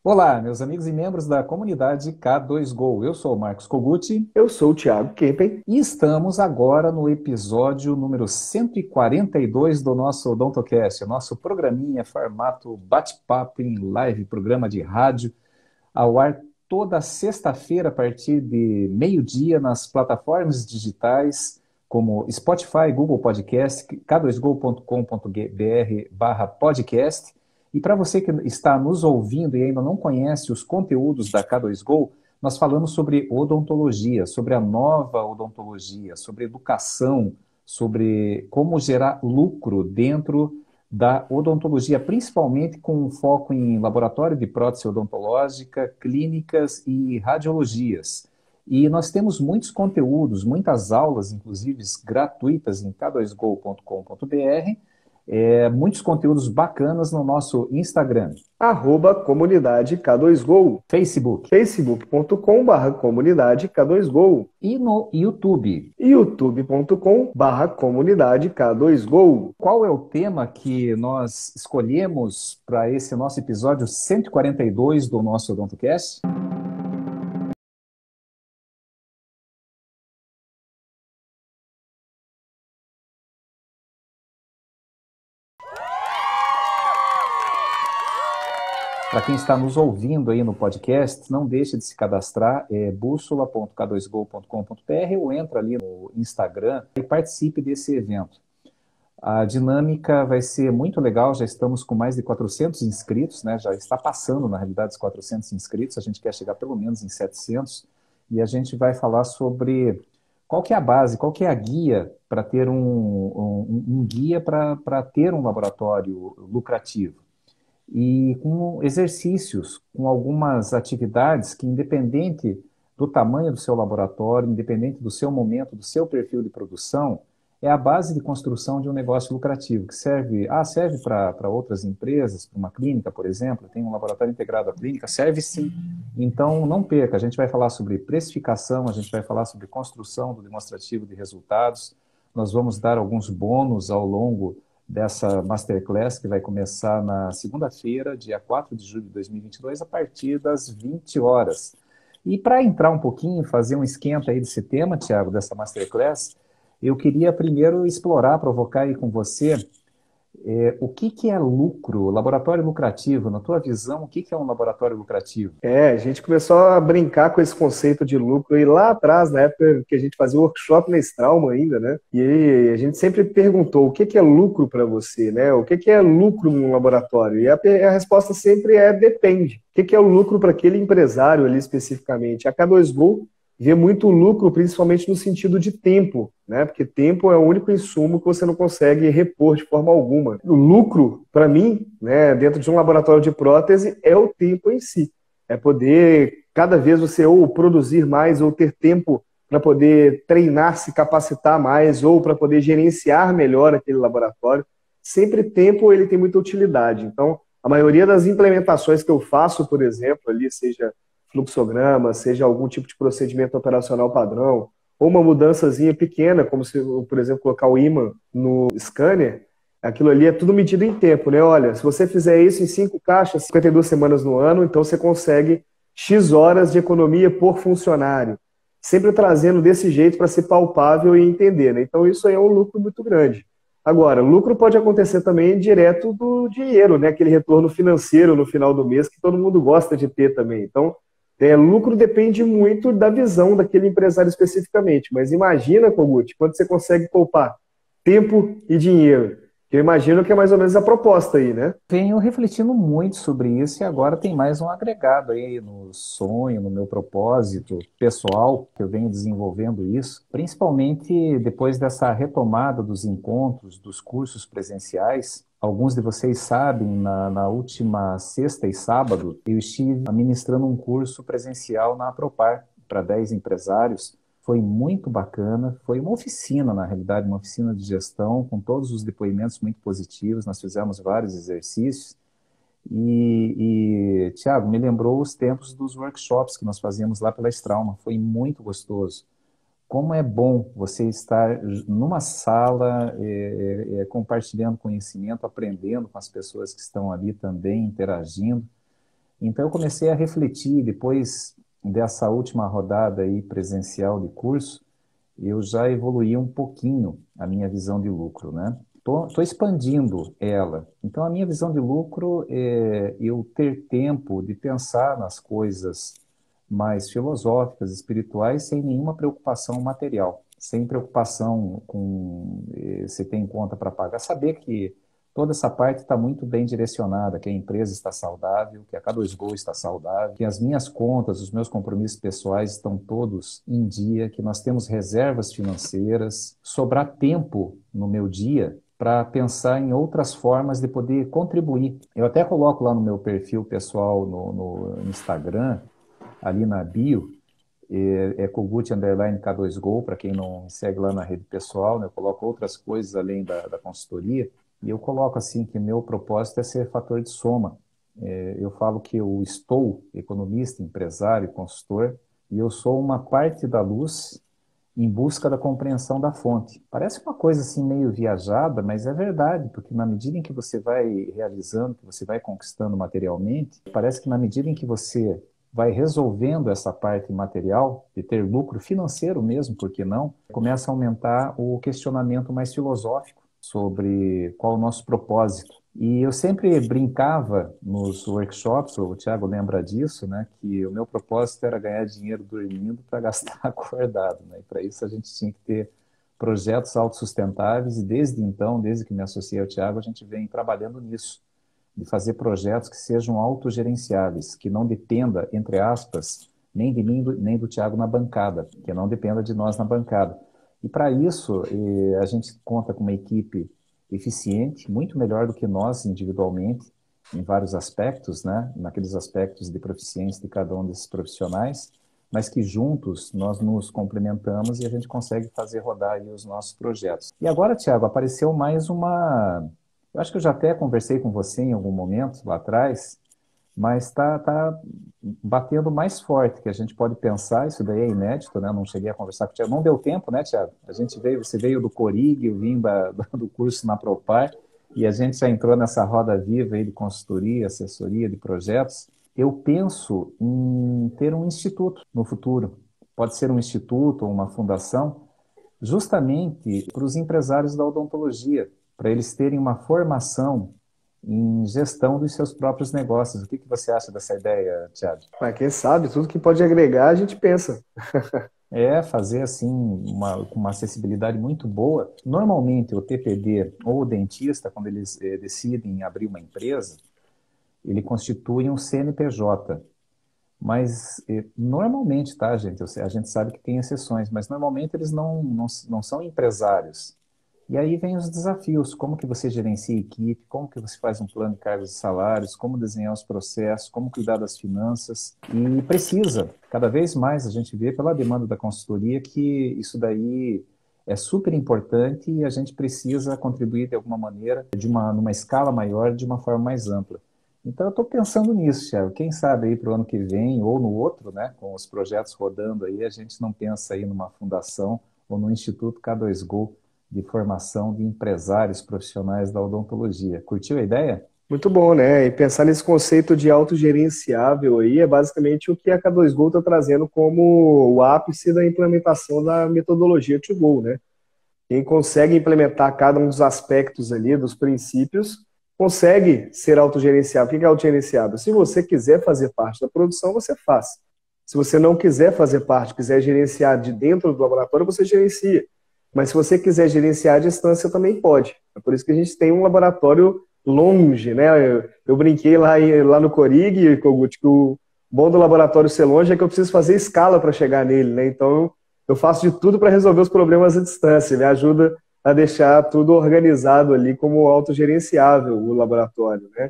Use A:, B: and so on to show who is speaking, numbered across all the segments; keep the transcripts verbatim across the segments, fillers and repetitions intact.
A: Olá, meus amigos e membros da comunidade K dois Go. Eu sou o Marcos Koguti
B: Eu sou o Thiago Kempen.
A: e estamos agora no episódio número cento e quarenta e dois do nosso Odontocast, nosso programinha formato bate-papo em live, programa de rádio, ao ar toda sexta-feira a partir de meio-dia nas plataformas digitais como Spotify, Google Podcast, k dois go ponto com ponto br barra podcast. E para você que está nos ouvindo e ainda não conhece os conteúdos da K dois Go, nós falamos sobre odontologia, sobre a nova odontologia, sobre educação, sobre como gerar lucro dentro da odontologia, principalmente com um foco em laboratório de prótese odontológica, clínicas e radiologias. E nós temos muitos conteúdos, muitas aulas, inclusive gratuitas em k dois go ponto com ponto br, é, muitos conteúdos bacanas no nosso Instagram,
B: Arroba comunidade K dois Go,
A: Facebook
B: facebook ponto com barra comunidade K dois Go
A: e no YouTube.
B: e youtube ponto com barra comunidade K dois Go.
A: Qual é o tema que nós escolhemos para esse nosso episódio cento e quarenta e dois do nosso OdontoCast? Para quem está nos ouvindo aí no podcast, não deixe de se cadastrar, é bússola ponto k dois go ponto com ponto br ou entra ali no Instagram e participe desse evento. A dinâmica vai ser muito legal, já estamos com mais de quatrocentos inscritos, né? Já está passando, na realidade, os quatrocentos inscritos, a gente quer chegar pelo menos em setecentos, e a gente vai falar sobre qual que é a base, qual que é a guia para ter um, um, um guia para ter um laboratório lucrativo. E com exercícios, com algumas atividades que, independente do tamanho do seu laboratório, independente do seu momento, do seu perfil de produção, é a base de construção de um negócio lucrativo, que serve, ah, serve para outras empresas, para uma clínica, por exemplo, tem um laboratório integrado à clínica, serve sim. Então, não perca, a gente vai falar sobre precificação, a gente vai falar sobre construção do demonstrativo de resultados, nós vamos dar alguns bônus ao longo dessa Masterclass, que vai começar na segunda-feira, dia quatro de julho de dois mil e vinte e dois, a partir das vinte horas. E para entrar um pouquinho, fazer um esquenta aí desse tema, Thiago, dessa Masterclass, eu queria primeiro explorar, provocar aí com você, é, o que, que é lucro, laboratório lucrativo, na tua visão, o que, que é um laboratório lucrativo?
B: É, a gente começou a brincar com esse conceito de lucro aí lá atrás, na época que a gente fazia o workshop na Strauma ainda, né? E aí a gente sempre perguntou o que que é lucro para você, né? O que que é lucro num laboratório? E a, a resposta sempre é depende. O que que é o lucro para aquele empresário ali especificamente? A K dois Go vê muito lucro, principalmente no sentido de tempo, né? Porque tempo é o único insumo que você não consegue repor de forma alguma. O lucro, para mim, né, dentro de um laboratório de prótese, é o tempo em si. É poder, cada vez você ou produzir mais, ou ter tempo para poder treinar, se capacitar mais, ou para poder gerenciar melhor aquele laboratório. Sempre tempo ele tem muita utilidade. Então, a maioria das implementações que eu faço, por exemplo, ali, seja fluxograma, seja algum tipo de procedimento operacional padrão, ou uma mudançazinha pequena, como se, por exemplo, colocar o ímã no scanner, aquilo ali é tudo medido em tempo, né? Olha, se você fizer isso em cinco caixas, cinquenta e duas semanas no ano, então você consegue X horas de economia por funcionário. Sempre trazendo desse jeito para ser palpável e entender, né? Então isso aí é um lucro muito grande. Agora, lucro pode acontecer também direto do dinheiro, né? Aquele retorno financeiro no final do mês que todo mundo gosta de ter também. Então, é, lucro depende muito da visão daquele empresário especificamente, mas imagina, Kogut, quando você consegue poupar tempo e dinheiro, que eu imagino que é mais ou menos a proposta aí, né?
A: Venho refletindo muito sobre isso e agora tem mais um agregado aí no sonho, no meu propósito pessoal, que eu venho desenvolvendo isso, principalmente depois dessa retomada dos encontros, dos cursos presenciais. Alguns de vocês sabem, na, na última sexta e sábado, eu estive ministrando um curso presencial na Apropar para dez empresários. Foi muito bacana, foi uma oficina, na realidade, uma oficina de gestão, com todos os depoimentos muito positivos, nós fizemos vários exercícios, e, e Thiago, me lembrou os tempos dos workshops que nós fazíamos lá pela Strauma, foi muito gostoso. Como é bom você estar numa sala, é, é, compartilhando conhecimento, aprendendo com as pessoas que estão ali também, interagindo. Então eu comecei a refletir, depois dessa última rodada aí presencial de curso, eu já evoluí um pouquinho a minha visão de lucro, né? Estou expandindo ela. Então a minha visão de lucro é eu ter tempo de pensar nas coisas mais filosóficas, espirituais, sem nenhuma preocupação material, sem preocupação com eh, se tem conta para pagar. Saber que toda essa parte está muito bem direcionada, que a empresa está saudável, que a K dois Go está saudável, que as minhas contas, os meus compromissos pessoais estão todos em dia, que nós temos reservas financeiras, sobrar tempo no meu dia para pensar em outras formas de poder contribuir. Eu até coloco lá no meu perfil pessoal no, no Instagram, ali na bio, é, é Kogut underline K dois Go, para quem não me segue lá na rede pessoal, né? Eu coloco outras coisas além da, da consultoria, e eu coloco assim que meu propósito é ser fator de soma. É, eu falo que eu estou economista, empresário, consultor, e eu sou uma parte da luz em busca da compreensão da fonte. Parece uma coisa assim meio viajada, mas é verdade, porque na medida em que você vai realizando, que você vai conquistando materialmente, parece que na medida em que você vai resolvendo essa parte material, de ter lucro financeiro mesmo, por que não, começa a aumentar o questionamento mais filosófico sobre qual o nosso propósito. E eu sempre brincava nos workshops, o Thiago lembra disso, né, que o meu propósito era ganhar dinheiro dormindo para gastar acordado, né? E para isso a gente tinha que ter projetos autossustentáveis, e desde então, desde que me associei ao Thiago, a gente vem trabalhando nisso, de fazer projetos que sejam autogerenciáveis, que não dependa, entre aspas, nem de mim nem do Thiago na bancada, que não dependa de nós na bancada. E para isso, a gente conta com uma equipe eficiente, muito melhor do que nós individualmente, em vários aspectos, né? Naqueles aspectos de proficiência de cada um desses profissionais, mas que juntos nós nos complementamos e a gente consegue fazer rodar aí os nossos projetos. E agora, Thiago, apareceu mais uma... Eu acho que eu já até conversei com você em algum momento lá atrás, mas está tá batendo mais forte, que a gente pode pensar, isso daí é inédito, né? Não cheguei a conversar com o Thiago, não deu tempo, né, Thiago? A gente veio, você veio do Corig, eu vim da, do curso na Propar, e a gente já entrou nessa roda viva aí de consultoria, assessoria de projetos. Eu penso em ter um instituto no futuro. Pode ser um instituto ou uma fundação, justamente para os empresários da odontologia, para eles terem uma formação em gestão dos seus próprios negócios. O que que você acha dessa ideia, Thiago?
B: Mas quem sabe, tudo que pode agregar, a gente pensa.
A: É fazer assim, uma, com uma acessibilidade muito boa. Normalmente, o T P D ou o dentista, quando eles eh, decidem abrir uma empresa, ele constitui um C N P J. Mas, eh, normalmente, tá, gente? Eu sei- A gente sabe que tem exceções, mas normalmente eles não, não, não são empresários. E aí vem os desafios, como que você gerencia a equipe, como que você faz um plano de cargos e salários, como desenhar os processos, como cuidar das finanças. E precisa, cada vez mais a gente vê pela demanda da consultoria que isso daí é super importante e a gente precisa contribuir de alguma maneira, de uma, numa escala maior, de uma forma mais ampla. Então eu estou pensando nisso, Thiago. Quem sabe aí para o ano que vem ou no outro, né, com os projetos rodando aí, a gente não pensa aí numa fundação ou no Instituto K dois Go, de formação de empresários profissionais da odontologia. Curtiu a ideia?
B: Muito bom, né? E pensar nesse conceito de autogerenciável aí é basicamente o que a K dois Go está trazendo como o ápice da implementação da metodologia to Go, né? Quem consegue implementar cada um dos aspectos ali, dos princípios, consegue ser autogerenciável. O que é autogerenciável? Se você quiser fazer parte da produção, você faz. Se você não quiser fazer parte, quiser gerenciar de dentro do laboratório, você gerencia. Mas se você quiser gerenciar à distância, também pode. É por isso que a gente tem um laboratório longe, né? Eu, eu brinquei lá, em, lá no Corig, Kogut, que o bom do laboratório ser longe é que eu preciso fazer escala para chegar nele, né? Então, eu faço de tudo para resolver os problemas à distância. Me ajuda a deixar tudo organizado ali como autogerenciável o laboratório, né?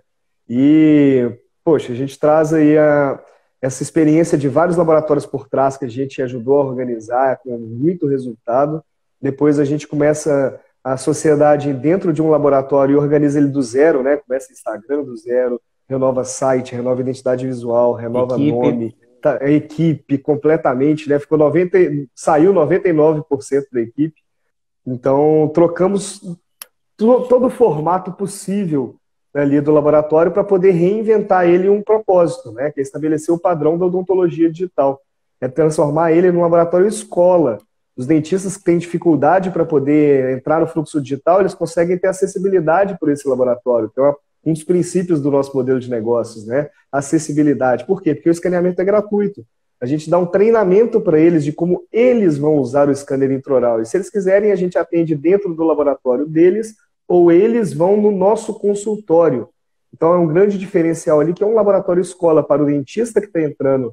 B: E, poxa, a gente traz aí a, essa experiência de vários laboratórios por trás que a gente ajudou a organizar com muito resultado. Depois a gente começa a sociedade dentro de um laboratório e organiza ele do zero, né? Começa Instagram do zero, renova site, renova identidade visual, renova
A: Equipe.
B: nome, tá, a equipe completamente, né? Ficou noventa, saiu noventa e nove por cento da equipe. Então, trocamos todo o formato possível ali do laboratório para poder reinventar ele um propósito, né? Que é estabelecer o padrão da odontologia digital. É transformar ele num laboratório escola. Os dentistas que têm dificuldade para poder entrar no fluxo digital, eles conseguem ter acessibilidade por esse laboratório. Então, é um dos princípios do nosso modelo de negócios, né? Acessibilidade. Por quê? Porque o escaneamento é gratuito. A gente dá um treinamento para eles de como eles vão usar o scanner intraoral. E se eles quiserem, a gente atende dentro do laboratório deles, ou eles vão no nosso consultório. Então é um grande diferencial ali, que é um laboratório escola para o dentista que está entrando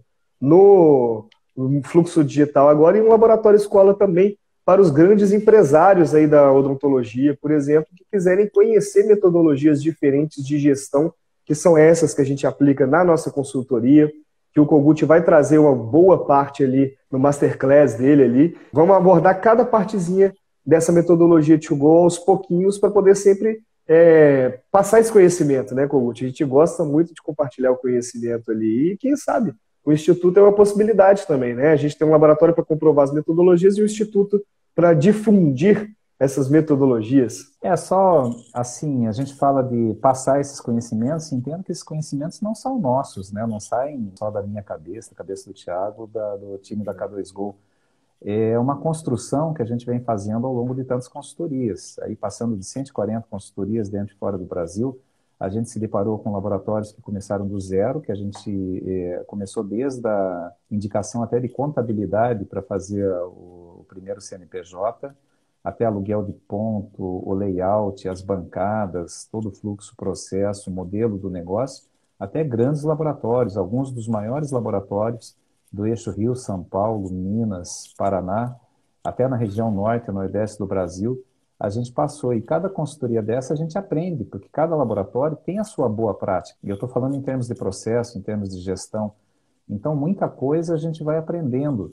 B: no fluxo digital agora, e um laboratório escola também para os grandes empresários aí da odontologia, por exemplo, que quiserem conhecer metodologias diferentes de gestão, que são essas que a gente aplica na nossa consultoria, que o Kogut vai trazer uma boa parte ali no masterclass dele ali. Vamos abordar cada partezinha dessa metodologia to go aos pouquinhos para poder sempre é, passar esse conhecimento, né, Kogut? A gente gosta muito de compartilhar o conhecimento ali e, quem sabe, o Instituto é uma possibilidade também, né? A gente tem um laboratório para comprovar as metodologias e o Instituto para difundir essas metodologias.
A: É só, assim, a gente fala de passar esses conhecimentos, entendo que esses conhecimentos não são nossos, né? Não saem só da minha cabeça, da cabeça do Thiago, da, do time da K dois Go. É uma construção que a gente vem fazendo ao longo de tantas consultorias. Aí, passando de cento e quarenta consultorias dentro e fora do Brasil, a gente se deparou com laboratórios que começaram do zero, que a gente eh, começou desde a indicação até de contabilidade para fazer o, o primeiro C N P J, até aluguel de ponto, o layout, as bancadas, todo o fluxo, processo, modelo do negócio, até grandes laboratórios, alguns dos maiores laboratórios do eixo Rio, São Paulo, Minas, Paraná, até na região norte e nordeste do Brasil, a gente passou. E cada consultoria dessa a gente aprende, porque cada laboratório tem a sua boa prática. E eu estou falando em termos de processo, em termos de gestão. Então, muita coisa a gente vai aprendendo.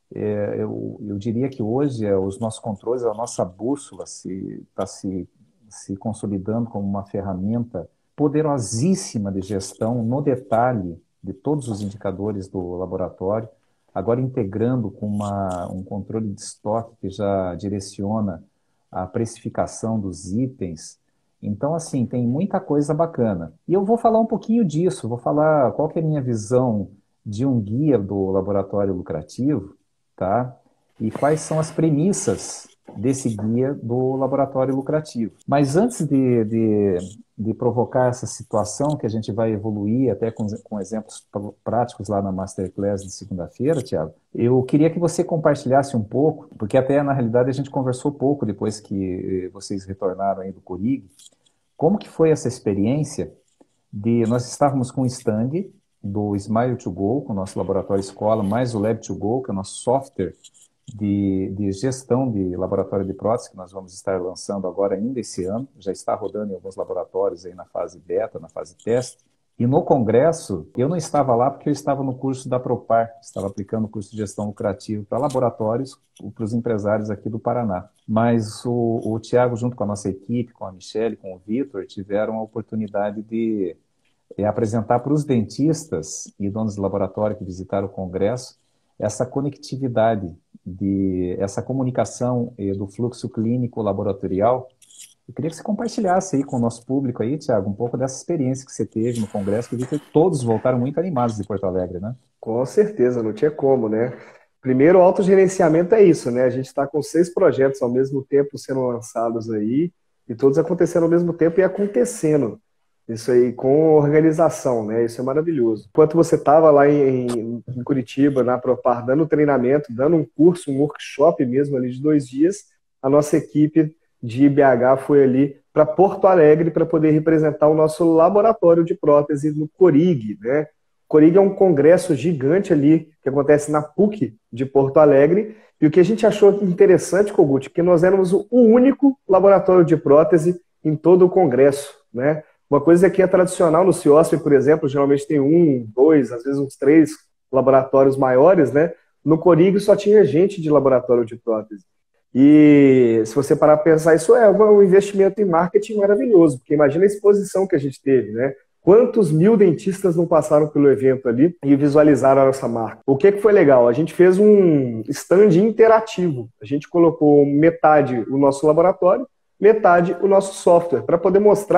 A: É, eu, eu diria que hoje é, os nossos controles, a nossa bússola está se, se consolidando como uma ferramenta poderosíssima de gestão no detalhe de todos os indicadores do laboratório, agora integrando com uma, um controle de estoque que já direciona a precificação dos itens. Então, assim, tem muita coisa bacana. E eu vou falar um pouquinho disso, vou falar qual que é a minha visão de um guia do laboratório lucrativo, tá? E quais são as premissas desse guia do laboratório lucrativo. Mas antes de, de, de provocar essa situação, que a gente vai evoluir até com, com exemplos práticos lá na Masterclass de segunda-feira, Thiago, eu queria que você compartilhasse um pouco, porque até na realidade a gente conversou pouco depois que vocês retornaram aí do Corig, como que foi essa experiência de... Nós estávamos com o stand do Smile to Go, com o nosso laboratório escola, mais o Lab to Go, que é o nosso software De, de gestão de laboratório de prótese, que nós vamos estar lançando agora ainda esse ano, já está rodando em alguns laboratórios aí na fase beta, na fase teste. E no congresso, eu não estava lá porque eu estava no curso da Propar, estava aplicando o curso de gestão lucrativa para laboratórios, para os empresários aqui do Paraná. Mas o, o Thiago, junto com a nossa equipe, com a Michelle, com o Vitor, tiveram a oportunidade de é, apresentar para os dentistas e donos de laboratório que visitaram o congresso essa conectividade, de, essa comunicação eh, do fluxo clínico laboratorial. Eu queria que você compartilhasse aí com o nosso público aí, Thiago, um pouco dessa experiência que você teve no congresso, que eu vi que todos voltaram muito animados de Porto Alegre, né?
B: Com certeza, não tinha como, né? Primeiro, o autogerenciamento é isso, né? A gente está com seis projetos ao mesmo tempo sendo lançados aí, e todos acontecendo ao mesmo tempo e acontecendo. Isso aí, com organização, né? Isso é maravilhoso. Enquanto você estava lá em, em Curitiba, na Propar, dando treinamento, dando um curso, um workshop mesmo ali de dois dias, a nossa equipe de I B H foi ali para Porto Alegre para poder representar o nosso laboratório de prótese no Corig, né? O Corig é um congresso gigante ali, que acontece na PUC de Porto Alegre, e o que a gente achou interessante, Kogut, que nós éramos o único laboratório de prótese em todo o congresso, né? Uma coisa que é tradicional no CIOSP, por exemplo, geralmente tem um, dois, às vezes uns três laboratórios maiores, né? No Corig só tinha gente de laboratório de prótese. E se você parar para pensar, isso é um investimento em marketing maravilhoso, porque imagina a exposição que a gente teve, né? Quantos mil dentistas não passaram pelo evento ali e visualizaram a nossa marca? O que que foi legal? A gente fez um stand interativo. A gente colocou metade o nosso laboratório, metade o nosso software, para poder mostrar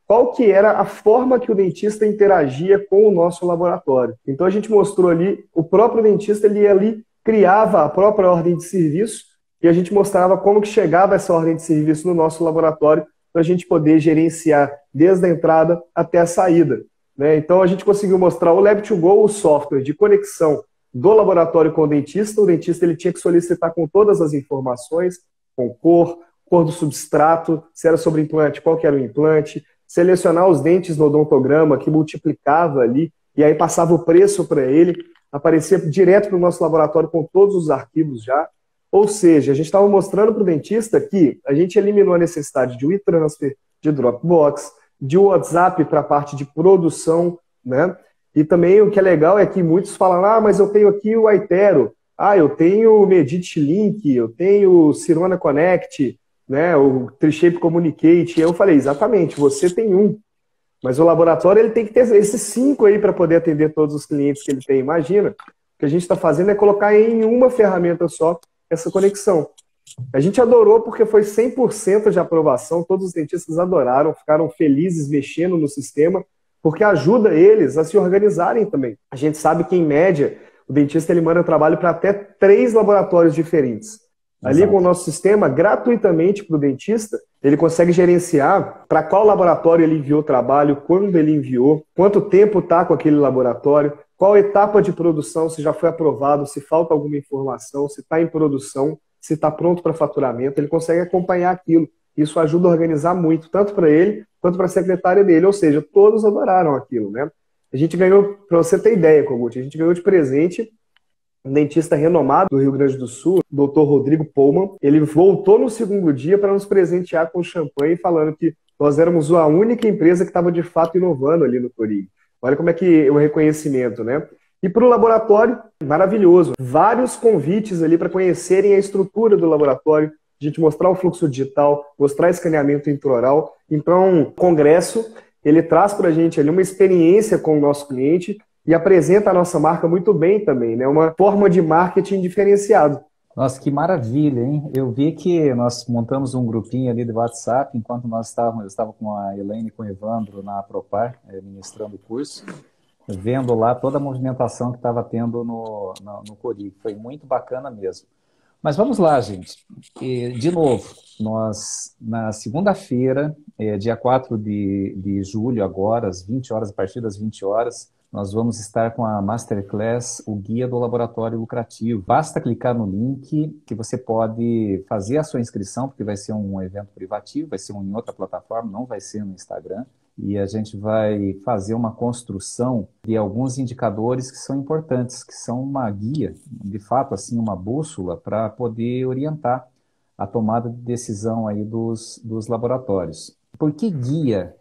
B: qual que era a forma que o dentista interagia com o nosso laboratório. Então a gente mostrou ali, o próprio dentista ele ali criava a própria ordem de serviço e a gente mostrava como que chegava essa ordem de serviço no nosso laboratório para a gente poder gerenciar desde a entrada até a saída, né? Então a gente conseguiu mostrar o Lab to Go, o software de conexão do laboratório com o dentista. O dentista ele tinha que solicitar com todas as informações, com cor, cor do substrato, se era sobre implante, qual que era o implante, selecionar os dentes no odontograma que multiplicava ali e aí passava o preço para ele, aparecia direto para o nosso laboratório com todos os arquivos já. Ou seja, a gente estava mostrando para o dentista que a gente eliminou a necessidade de WeTransfer, de Dropbox, de WhatsApp para a parte de produção, né? E também o que é legal é que muitos falam, ah, mas eu tenho aqui o Aitero, ah, eu tenho o Medit Link, eu tenho o Cirona Connect, né, o Trishape Communicate. E eu falei, exatamente, você tem um, mas o laboratório ele tem que ter esses cinco aí para poder atender todos os clientes que ele tem. Imagina, o que a gente está fazendo é colocar em uma ferramenta só essa conexão. A gente adorou porque foi cem por cento de aprovação, todos os dentistas adoraram, ficaram felizes mexendo no sistema, porque ajuda eles a se organizarem também. A gente sabe que, em média, o dentista ele manda trabalho para até três laboratórios diferentes. Ali, Exato. Com o nosso sistema, gratuitamente para o dentista, ele consegue gerenciar para qual laboratório ele enviou o trabalho, quando ele enviou, quanto tempo está com aquele laboratório, qual etapa de produção, se já foi aprovado, se falta alguma informação, se está em produção, se está pronto para faturamento, ele consegue acompanhar aquilo. Isso ajuda a organizar muito, tanto para ele, quanto para a secretária dele. Ou seja, todos adoraram aquilo, né? A gente ganhou, para você ter ideia, Kogut, a gente ganhou de presente um dentista renomado do Rio Grande do Sul, doutor Rodrigo Pullman. Ele voltou no segundo dia para nos presentear com champanhe, falando que nós éramos a única empresa que estava de fato inovando ali no Torig. Olha como é que é o reconhecimento, né? E para o laboratório, maravilhoso. Vários convites ali para conhecerem a estrutura do laboratório, a gente mostrar o fluxo digital, mostrar escaneamento intraoral. Então, o congresso, ele traz para a gente ali uma experiência com o nosso cliente e apresenta a nossa marca muito bem também, né? Uma forma de marketing diferenciado.
A: Nossa, que maravilha, hein? Eu vi que nós montamos um grupinho ali do WhatsApp, enquanto nós estávamos, eu estava com a Elaine e com o Evandro na Apropar, ministrando o curso, vendo lá toda a movimentação que estava tendo no, no, no Cori. Foi muito bacana mesmo. Mas vamos lá, gente. E, de novo, nós, na segunda-feira, é, dia quatro de, de julho, agora, às vinte horas, a partir das vinte horas, nós vamos estar com a Masterclass, o Guia do Laboratório Lucrativo. Basta clicar no link que você pode fazer a sua inscrição, porque vai ser um evento privativo, vai ser um, em outra plataforma, não vai ser no Instagram. E a gente vai fazer uma construção de alguns indicadores que são importantes, que são uma guia, de fato, assim, uma bússola para poder orientar a tomada de decisão aí dos, dos laboratórios. Por que guia?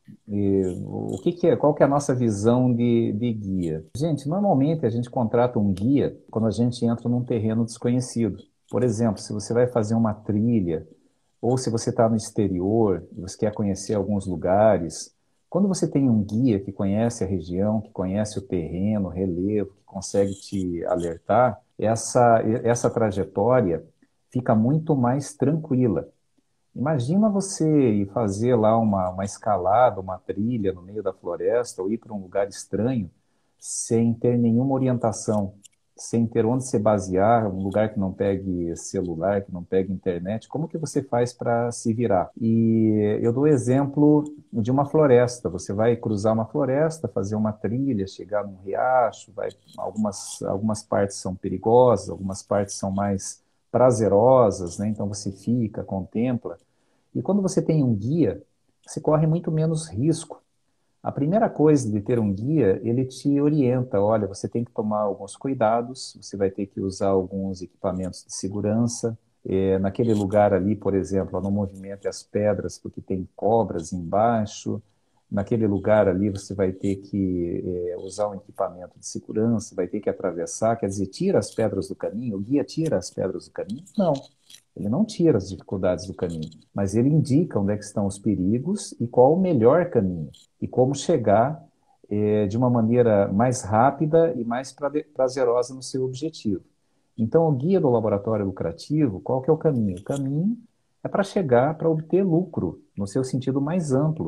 A: E, o que, que é? Qual que é a nossa visão de, de guia? Gente, normalmente a gente contrata um guia quando a gente entra num terreno desconhecido. Por exemplo, se você vai fazer uma trilha, ou se você está no exterior, você quer conhecer alguns lugares, quando você tem um guia que conhece a região, que conhece o terreno, o relevo, que consegue te alertar, essa, essa trajetória fica muito mais tranquila. Imagina você ir fazer lá uma, uma escalada, uma trilha no meio da floresta, ou ir para um lugar estranho, sem ter nenhuma orientação, sem ter onde se basear, um lugar que não pegue celular, que não pegue internet. Como que você faz para se virar? E eu dou exemplo de uma floresta. Você vai cruzar uma floresta, fazer uma trilha, chegar num riacho, vai, algumas, algumas partes são perigosas, algumas partes são mais prazerosas, né? Então você fica, contempla. E quando você tem um guia, você corre muito menos risco. A primeira coisa de ter um guia, ele te orienta. Olha, você tem que tomar alguns cuidados, você vai ter que usar alguns equipamentos de segurança. É, naquele lugar ali, por exemplo, não movimente as pedras porque tem cobras embaixo. Naquele lugar ali você vai ter que é, usar um equipamento de segurança, vai ter que atravessar, quer dizer, tira as pedras do caminho. O guia tira as pedras do caminho? Não. Ele não tira as dificuldades do caminho, mas ele indica onde é que estão os perigos e qual o melhor caminho e como chegar é, de uma maneira mais rápida e mais prazerosa no seu objetivo. Então, o guia do laboratório lucrativo, qual que é o caminho? O caminho é para chegar, para obter lucro, no seu sentido mais amplo,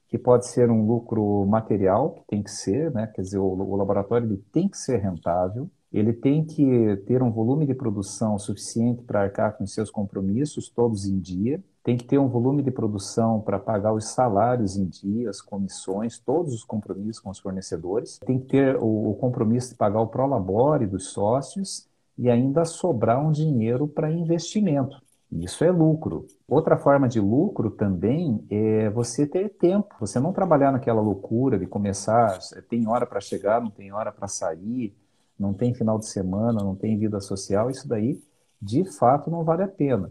A: que pode ser um lucro material, que tem que ser, né? Quer dizer, o, o laboratório ele tem que ser rentável, ele tem que ter um volume de produção suficiente para arcar com os seus compromissos todos em dia, tem que ter um volume de produção para pagar os salários em dia, as comissões, todos os compromissos com os fornecedores, tem que ter o, o compromisso de pagar o prolabore dos sócios e ainda sobrar um dinheiro para investimento. Isso é lucro. Outra forma de lucro também é você ter tempo, você não trabalhar naquela loucura de começar, tem hora para chegar, não tem hora para sair, não tem final de semana, não tem vida social, isso daí de fato não vale a pena.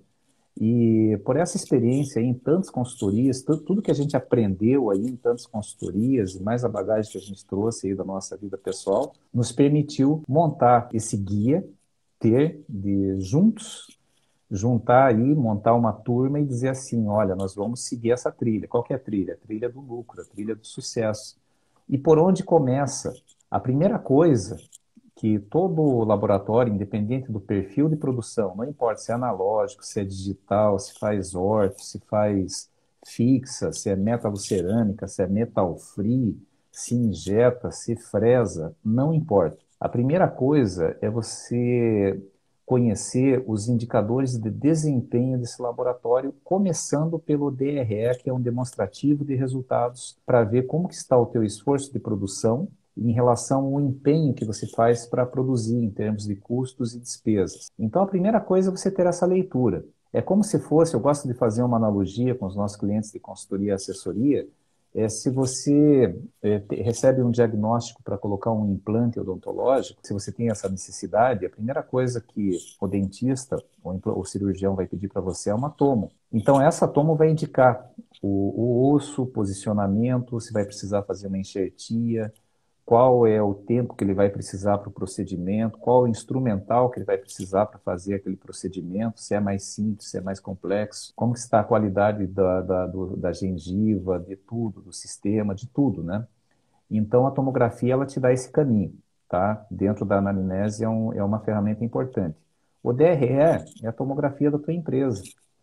A: E por essa experiência aí, em tantas consultorias, tudo, tudo que a gente aprendeu aí em tantas consultorias, e mais a bagagem que a gente trouxe aí da nossa vida pessoal, nos permitiu montar esse guia, ter de juntos, juntar aí, montar uma turma e dizer assim, olha, nós vamos seguir essa trilha. Qual que é a trilha? A trilha do lucro, a trilha do sucesso. E por onde começa? A primeira coisa que todo laboratório, independente do perfil de produção, não importa se é analógico, se é digital, se faz orto, se faz fixa, se é metalocerâmica, se é metal free, se injeta, se fresa, não importa. A primeira coisa é você conhecer os indicadores de desempenho desse laboratório, começando pelo D R E, que é um demonstrativo de resultados, para ver como que está o teu esforço de produção em relação ao empenho que você faz para produzir em termos de custos e despesas. Então, a primeira coisa é você ter essa leitura. É como se fosse, eu gosto de fazer uma analogia com os nossos clientes de consultoria e assessoria, é se você é, te, recebe um diagnóstico para colocar um implante odontológico, se você tem essa necessidade, a primeira coisa que o dentista ou o cirurgião vai pedir para você é uma tomo. Então, essa tomo vai indicar o, o osso, o posicionamento, se vai precisar fazer uma enxertia, qual é o tempo que ele vai precisar para o procedimento, qual o instrumental que ele vai precisar para fazer aquele procedimento, se é mais simples, se é mais complexo, como está a qualidade da, da, do, da gengiva, de tudo, do sistema, de tudo, né? Então, a tomografia, ela te dá esse caminho, tá? Dentro da anamnese é, um, é uma ferramenta importante. O D R E é a tomografia da tua empresa.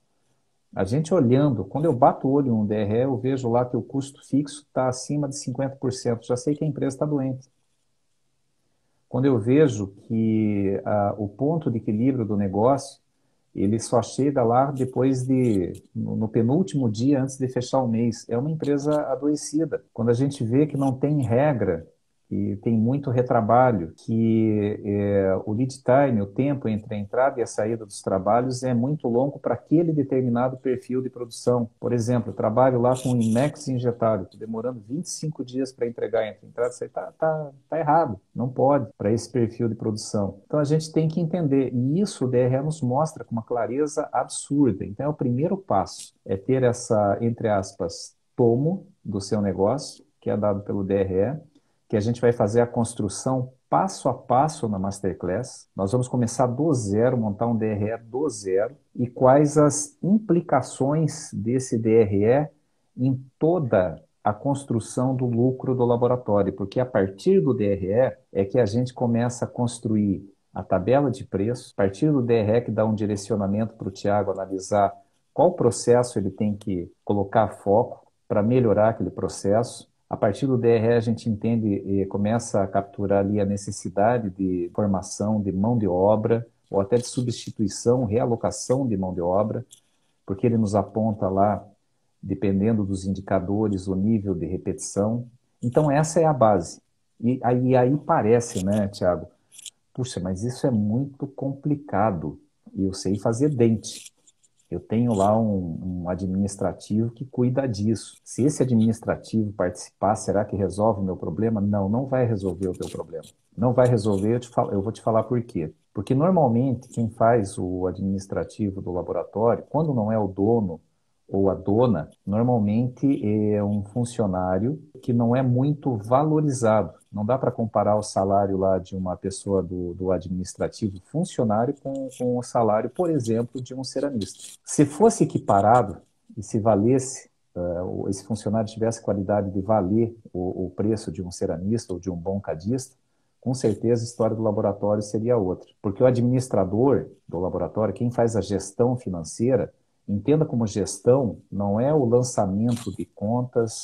A: A gente olhando, quando eu bato o olho no D R E, eu vejo lá que o custo fixo está acima de cinquenta por cento. Já sei que a empresa está doente. Quando eu vejo que ah, o ponto de equilíbrio do negócio, ele só chega lá depois de, no, no penúltimo dia antes de fechar o mês. É uma empresa adoecida. Quando a gente vê que não tem regra, que tem muito retrabalho, que é, o lead time, o tempo entre a entrada e a saída dos trabalhos é muito longo para aquele determinado perfil de produção. Por exemplo, eu trabalho lá com o IMEX injetado, demorando vinte e cinco dias para entregar entre a entrada e saída, está tá, tá errado, não pode para esse perfil de produção. Então a gente tem que entender, e isso o D R E nos mostra com uma clareza absurda. Então é o primeiro passo, é ter essa, entre aspas, tomo do seu negócio, que é dado pelo D R E, que a gente vai fazer a construção passo a passo na Masterclass. Nós vamos começar do zero, montar um D R E do zero, e quais as implicações desse D R E em toda a construção do lucro do laboratório, porque a partir do D R E é que a gente começa a construir a tabela de preço, a partir do D R E que dá um direcionamento para o Tiago analisar qual processo ele tem que colocar foco para melhorar aquele processo. A partir do D R E a gente entende e começa a capturar ali a necessidade de formação de mão de obra, ou até de substituição, realocação de mão de obra, porque ele nos aponta lá, dependendo dos indicadores, o nível de repetição. Então essa é a base. E aí, aí parece, né, Tiago? Puxa, mas isso é muito complicado. E eu sei fazer dente. Eu tenho lá um, um administrativo que cuida disso. Se esse administrativo participar, será que resolve o meu problema? Não, não vai resolver o teu problema. Não vai resolver, eu, te falo, eu vou te falar por quê. Porque normalmente quem faz o administrativo do laboratório, quando não é o dono ou a dona, normalmente é um funcionário que não é muito valorizado. Não dá para comparar o salário lá de uma pessoa do, do administrativo funcionário com, com o salário, por exemplo, de um ceramista. Se fosse equiparado e se valesse, uh, esse funcionário tivesse qualidade de valer o, o preço de um ceramista ou de um bom cadista, com certeza a história do laboratório seria outra. Porque o administrador do laboratório, quem faz a gestão financeira, entenda como gestão não é o lançamento de contas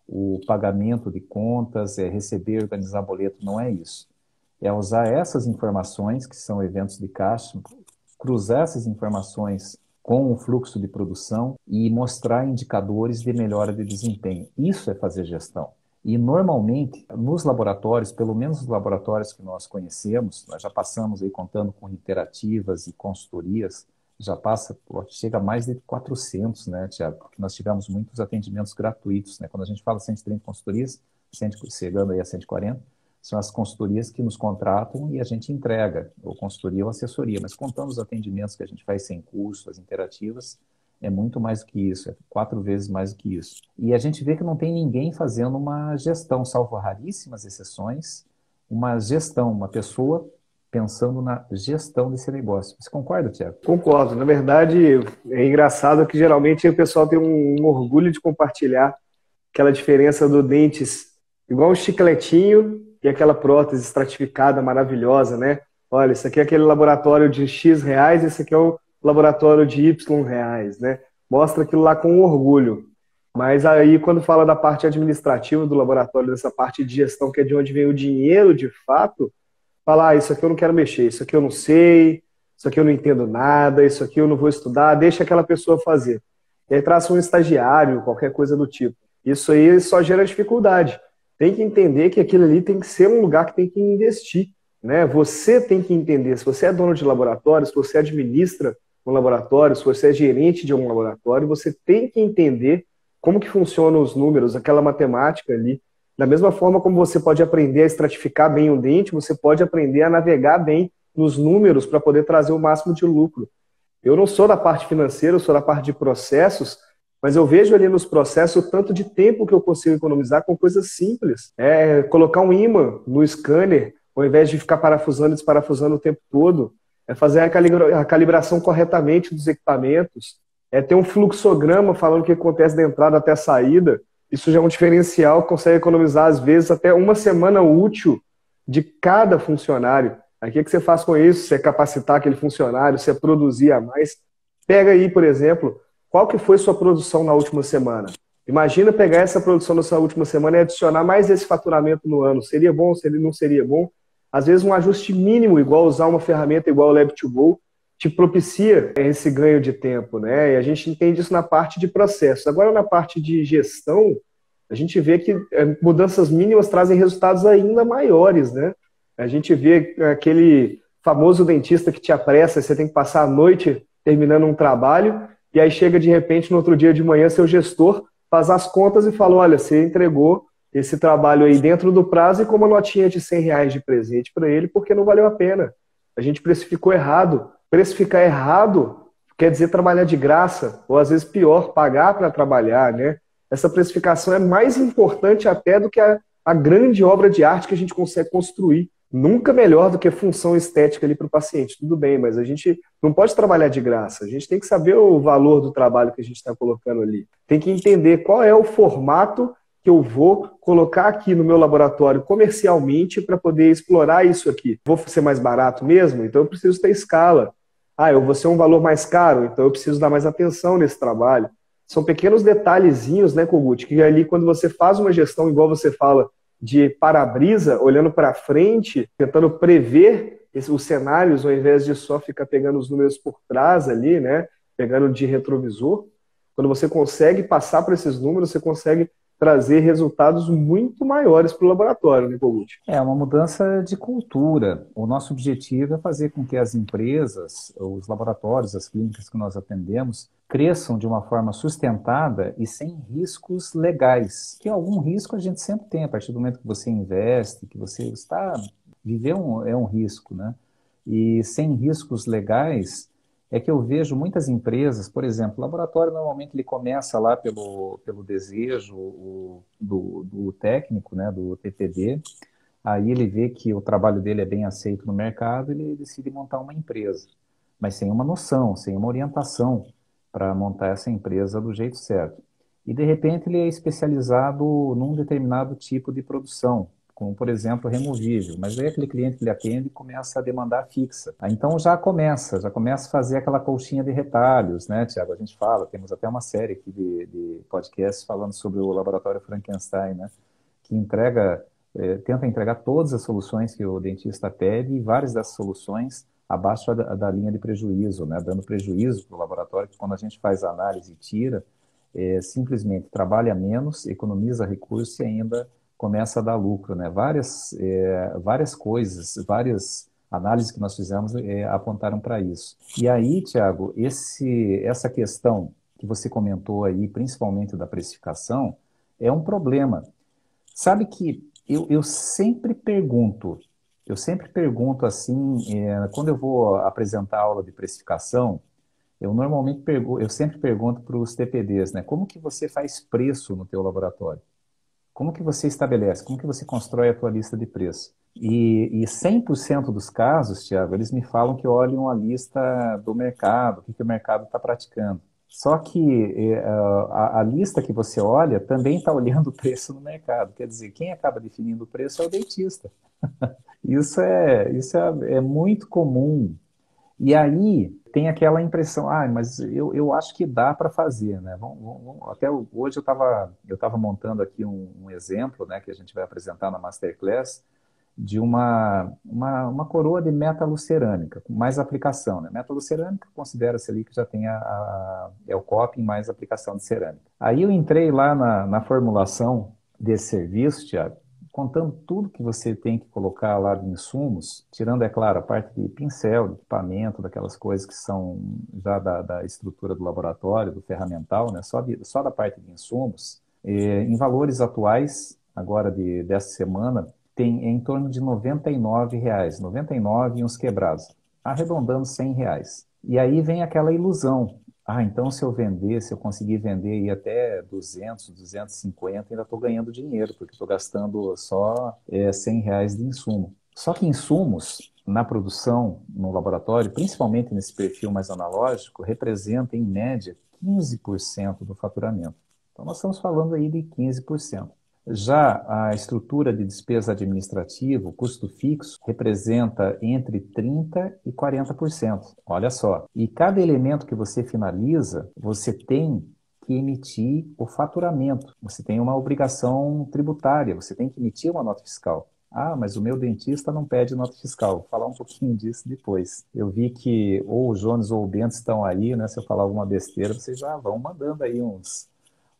A: o pagamento de contas, é receber, organizar boleto, não é isso. É usar essas informações, que são eventos de caixa, cruzar essas informações com o fluxo de produção e mostrar indicadores de melhora de desempenho. Isso é fazer gestão. E, normalmente, nos laboratórios, pelo menos os laboratórios que nós conhecemos, nós já passamos aí contando com interativas e consultorias, já passa, chega a mais de quatrocentos, né, Tiago? Porque nós tivemos muitos atendimentos gratuitos, né? Quando a gente fala cento e trinta consultorias, chegando aí a cento e quarenta, são as consultorias que nos contratam e a gente entrega, ou consultoria ou assessoria, mas contando os atendimentos que a gente faz sem custo, as interativas, é muito mais do que isso, é quatro vezes mais do que isso. E a gente vê que não tem ninguém fazendo uma gestão, salvo raríssimas exceções, uma gestão, uma pessoa pensando na gestão desse negócio. Você concorda, Tiago?
B: Concordo. Na verdade, é engraçado que geralmente o pessoal tem um, um orgulho de compartilhar aquela diferença do dentes igual um chicletinho e aquela prótese estratificada maravilhosa, né? Olha, isso aqui é aquele laboratório de X reais, esse aqui é o laboratório de Y reais, né? Mostra aquilo lá com orgulho. Mas aí, quando fala da parte administrativa do laboratório, dessa parte de gestão, que é de onde vem o dinheiro de fato, fala, ah, isso aqui eu não quero mexer, isso aqui eu não sei, isso aqui eu não entendo nada, isso aqui eu não vou estudar, deixa aquela pessoa fazer. E aí traz um estagiário, qualquer coisa do tipo. Isso aí só gera dificuldade. Tem que entender que aquilo ali tem que ser um lugar que tem que investir, né? Você tem que entender, se você é dono de laboratório, se você administra um laboratório, se você é gerente de um laboratório, você tem que entender como que funcionam os números, aquela matemática ali. Da mesma forma como você pode aprender a estratificar bem o dente, você pode aprender a navegar bem nos números para poder trazer o máximo de lucro. Eu não sou da parte financeira, eu sou da parte de processos, mas eu vejo ali nos processos o tanto de tempo que eu consigo economizar com coisas simples. É colocar um ímã no scanner, ao invés de ficar parafusando e desparafusando o tempo todo. É fazer a, calibra a calibração corretamente dos equipamentos. É ter um fluxograma falando o que acontece da entrada até a saída. Isso já é um diferencial que consegue economizar, às vezes, até uma semana útil de cada funcionário. Aí o que você faz com isso? Você é capacitar aquele funcionário, você é produzir a mais. Pega aí, por exemplo, qual que foi sua produção na última semana? Imagina pegar essa produção da sua última semana e adicionar mais esse faturamento no ano. Seria bom, seria, não seria bom? Às vezes um ajuste mínimo, igual usar uma ferramenta igual o Lab to Go, te propicia esse ganho de tempo, né? E a gente entende isso na parte de processo. Agora, na parte de gestão, a gente vê que mudanças mínimas trazem resultados ainda maiores, né? A gente vê aquele famoso dentista que te apressa, você tem que passar a noite terminando um trabalho, e aí chega de repente no outro dia de manhã, seu gestor faz as contas e fala, olha, você entregou esse trabalho aí dentro do prazo e com uma notinha de cem reais de presente para ele, porque não valeu a pena. A gente precificou errado. Precificar errado quer dizer trabalhar de graça, ou às vezes pior, pagar para trabalhar, né? Essa precificação é mais importante até do que a, a grande obra de arte que a gente consegue construir. Nunca melhor do que função estética ali para o paciente. Tudo bem, mas a gente não pode trabalhar de graça. A gente tem que saber o valor do trabalho que a gente está colocando ali. Tem que entender qual é o formato que eu vou colocar aqui no meu laboratório comercialmente para poder explorar isso aqui. Vou ser mais barato mesmo? Então eu preciso ter escala. Ah, eu vou ser um valor mais caro? Então eu preciso dar mais atenção nesse trabalho. São pequenos detalhezinhos, né, Kogut, que ali quando você faz uma gestão, igual você fala, de para-brisa, olhando para frente, tentando prever os cenários, ao invés de só ficar pegando os números por trás ali, né, pegando de retrovisor, quando você consegue passar por esses números, você consegue trazer resultados muito maiores para o laboratório, né, Kogut?
A: É uma mudança de cultura. O nosso objetivo é fazer com que as empresas, os laboratórios, as clínicas que nós atendemos, cresçam de uma forma sustentada e sem riscos legais. Que algum risco a gente sempre tem, a partir do momento que você investe, que você está... Viver um, é um risco, né? E sem riscos legais... é que eu vejo muitas empresas, por exemplo, o laboratório normalmente ele começa lá pelo, pelo desejo o, do, do técnico, né, do T P D, aí ele vê que o trabalho dele é bem aceito no mercado, ele decide montar uma empresa, mas sem uma noção, sem uma orientação para montar essa empresa do jeito certo. E de repente ele é especializado num determinado tipo de produção, como, por exemplo, removível. Mas aí aquele cliente que ele atende começa a demandar fixa. Aí, então já começa, já começa a fazer aquela colchinha de retalhos, né, Tiago? A gente fala, temos até uma série aqui de, de podcasts falando sobre o laboratório Frankenstein, né? Que entrega, eh, tenta entregar todas as soluções que o dentista pede e várias dessas soluções abaixo da, da linha de prejuízo, né? Dando prejuízo para o laboratório, que quando a gente faz a análise e tira, é, simplesmente trabalha menos, economiza recursos e ainda começa a dar lucro, né? Várias, é, várias coisas, várias análises que nós fizemos é, apontaram para isso. E aí, Tiago, esse, essa questão que você comentou aí, principalmente da precificação, é um problema. Sabe que eu, eu sempre pergunto, eu sempre pergunto assim, é, quando eu vou apresentar aula de precificação, eu normalmente pergunto, eu sempre pergunto para os T P Ds, né? Como que você faz preço no teu laboratório? Como que você estabelece? Como que você constrói a tua lista de preço? E, e cem por cento dos casos, Tiago, eles me falam que olham a lista do mercado, o que, que o mercado está praticando. Só que eh, a, a lista que você olha também está olhando o preço no mercado. Quer dizer, quem acaba definindo o preço é o dentista. Isso é, isso é, é muito comum. E aí tem aquela impressão, ah, mas eu, eu acho que dá para fazer, né? Vamos, vamos- até o- hoje eu estava eu tava montando aqui um, um exemplo, né, que a gente vai apresentar na Masterclass, de uma, uma, uma coroa de metalocerâmica, com mais aplicação, né? Metalocerâmica considera-se ali que já tem a, a, é o coping mais aplicação de cerâmica. Aí eu entrei lá na, na formulação desse serviço, Tiago, contando tudo que você tem que colocar lá de insumos, tirando, é claro, a parte de pincel, de equipamento, daquelas coisas que são já da, da estrutura do laboratório, do ferramental, né? Só, de, só da parte de insumos, eh, em valores atuais, agora de, dessa semana, tem em torno de noventa e nove reais, noventa e nove e uns quebrados, arredondando cem reais. E aí vem aquela ilusão. Ah, então se eu vender, se eu conseguir vender aí até duzentos, duzentos e cinquenta, ainda estou ganhando dinheiro, porque estou gastando só é, cem reais de insumo. Só que insumos na produção, no laboratório, principalmente nesse perfil mais analógico, representa em média quinze por cento do faturamento. Então nós estamos falando aí de quinze por cento. Já a estrutura de despesa administrativa, o custo fixo, representa entre trinta por cento e quarenta por cento. Olha só. E cada elemento que você finaliza, você tem que emitir o faturamento. Você tem uma obrigação tributária, você tem que emitir uma nota fiscal. Ah, mas o meu dentista não pede nota fiscal. Vou falar um pouquinho disso depois. Eu vi que ou o Jones ou o Bento estão aí, né? Se eu falar alguma besteira, vocês já vão mandando aí uns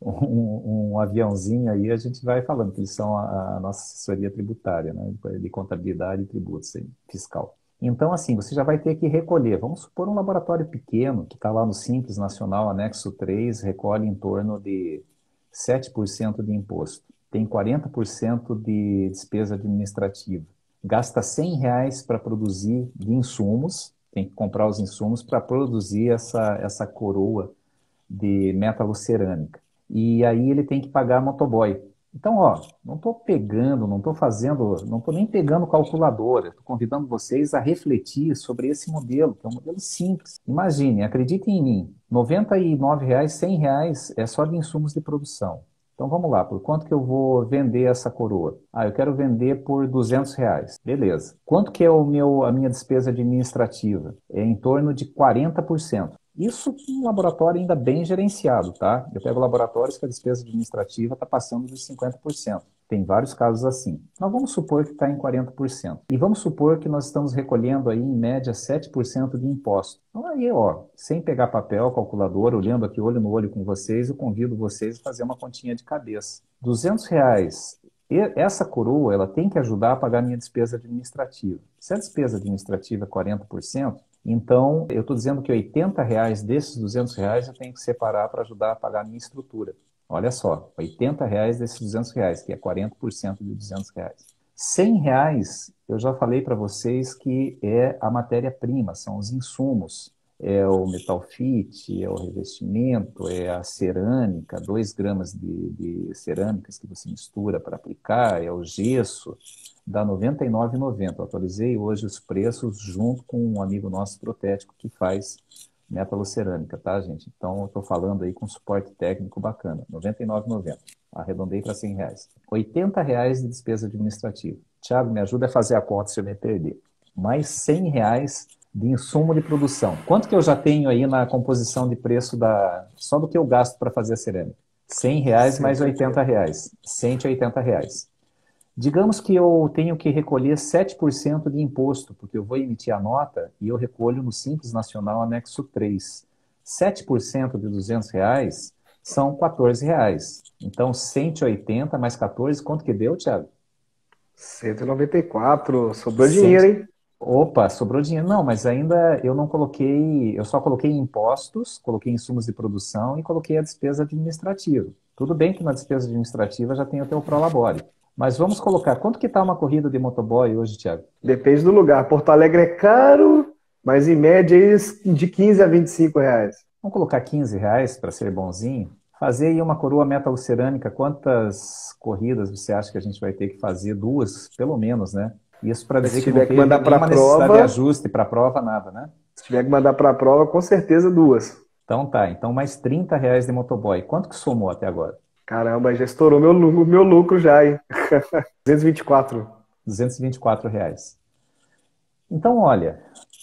A: um, um aviãozinho aí, a gente vai falando, que eles são a, a nossa assessoria tributária, né, de contabilidade e tributos aí, fiscal. Então, assim, você já vai ter que recolher. Vamos supor um laboratório pequeno, que está lá no Simples Nacional, anexo três, recolhe em torno de sete por cento de imposto. Tem quarenta por cento de despesa administrativa. Gasta cem reais para produzir de insumos, tem que comprar os insumos para produzir essa, essa coroa de metalocerâmica. E aí ele tem que pagar motoboy. Então, ó, não estou pegando, não estou fazendo, não estou nem pegando calculadora. Estou convidando vocês a refletir sobre esse modelo, que é um modelo simples. Imagine, acreditem em mim, noventa e nove reais, cem reais é só de insumos de produção. Então vamos lá, por quanto que eu vou vender essa coroa? Ah, eu quero vender por duzentos reais. Beleza. Quanto que é o meu, a minha despesa administrativa? É em torno de quarenta por cento. Isso um laboratório ainda bem gerenciado, tá? Eu pego laboratórios que a despesa administrativa está passando dos cinquenta por cento. Tem vários casos assim. Nós vamos supor que está em quarenta por cento. E vamos supor que nós estamos recolhendo aí, em média, sete por cento de imposto. Então aí, ó, sem pegar papel, calculadora, olhando aqui olho no olho com vocês, eu convido vocês a fazer uma continha de cabeça. duzentos reais. E essa coroa, ela tem que ajudar a pagar a minha despesa administrativa. Se a despesa administrativa é quarenta por cento, então eu estou dizendo que oitenta reais desses duzentos reais eu tenho que separar para ajudar a pagar a minha estrutura. Olha só, oitenta reais desses duzentos reais, que é quarenta por cento de duzentos reais. cem reais, eu já falei para vocês que é a matéria-prima, são os insumos. É o metalfite, é o revestimento, é a cerâmica, dois gramas de, de cerâmicas que você mistura para aplicar, é o gesso, dá noventa e nove reais e noventa centavos. Eu atualizei hoje os preços junto com um amigo nosso protético que faz Metalocerâmica, tá, gente? Então, eu estou falando aí com suporte técnico bacana. noventa e nove reais e noventa centavos. Arredondei para cem reais. oitenta reais de despesa administrativa. Tiago, me ajuda a fazer a conta se eu me perder. Mais cem reais de insumo de produção. Quanto que eu já tenho aí na composição de preço da... só do que eu gasto para fazer a cerâmica? cem reais mais oitenta reais. cento e oitenta reais. Digamos que eu tenho que recolher sete por cento de imposto, porque eu vou emitir a nota e eu recolho no Simples Nacional Anexo três. sete por cento de duzentos reais são quatorze reais. Então, cento e oitenta mais quatorze, quanto que deu, Thiago?
B: cento e noventa e quatro. Sobrou
A: Cento...
B: dinheiro, hein?
A: Opa, sobrou dinheiro. Não, mas ainda eu não coloquei, eu só coloquei impostos, coloquei insumos de produção e coloquei a despesa administrativa. Tudo bem que na despesa administrativa já tem o teu prolabore. Mas vamos colocar, quanto que está uma corrida de motoboy hoje, Thiago?
B: Depende do lugar. Porto Alegre é caro, mas em média de quinze a vinte e cinco reais.
A: Vamos colocar quinze reais para ser bonzinho. Fazer aí uma coroa metalocerâmica, quantas corridas você acha que a gente vai ter que fazer? Duas, pelo menos, né? Isso para dizer
B: se
A: que não
B: tiver que
A: teve
B: mandar para
A: nenhuma necessidade
B: prova,
A: de ajuste para a prova, nada, né?
B: Se tiver que mandar para a prova, com certeza duas.
A: Então tá, então mais trinta reais de motoboy. Quanto que somou até agora?
B: Caramba, já estourou meu lucro, meu lucro já, hein? duzentos e vinte e quatro.
A: duzentos e vinte e quatro reais. Então, olha,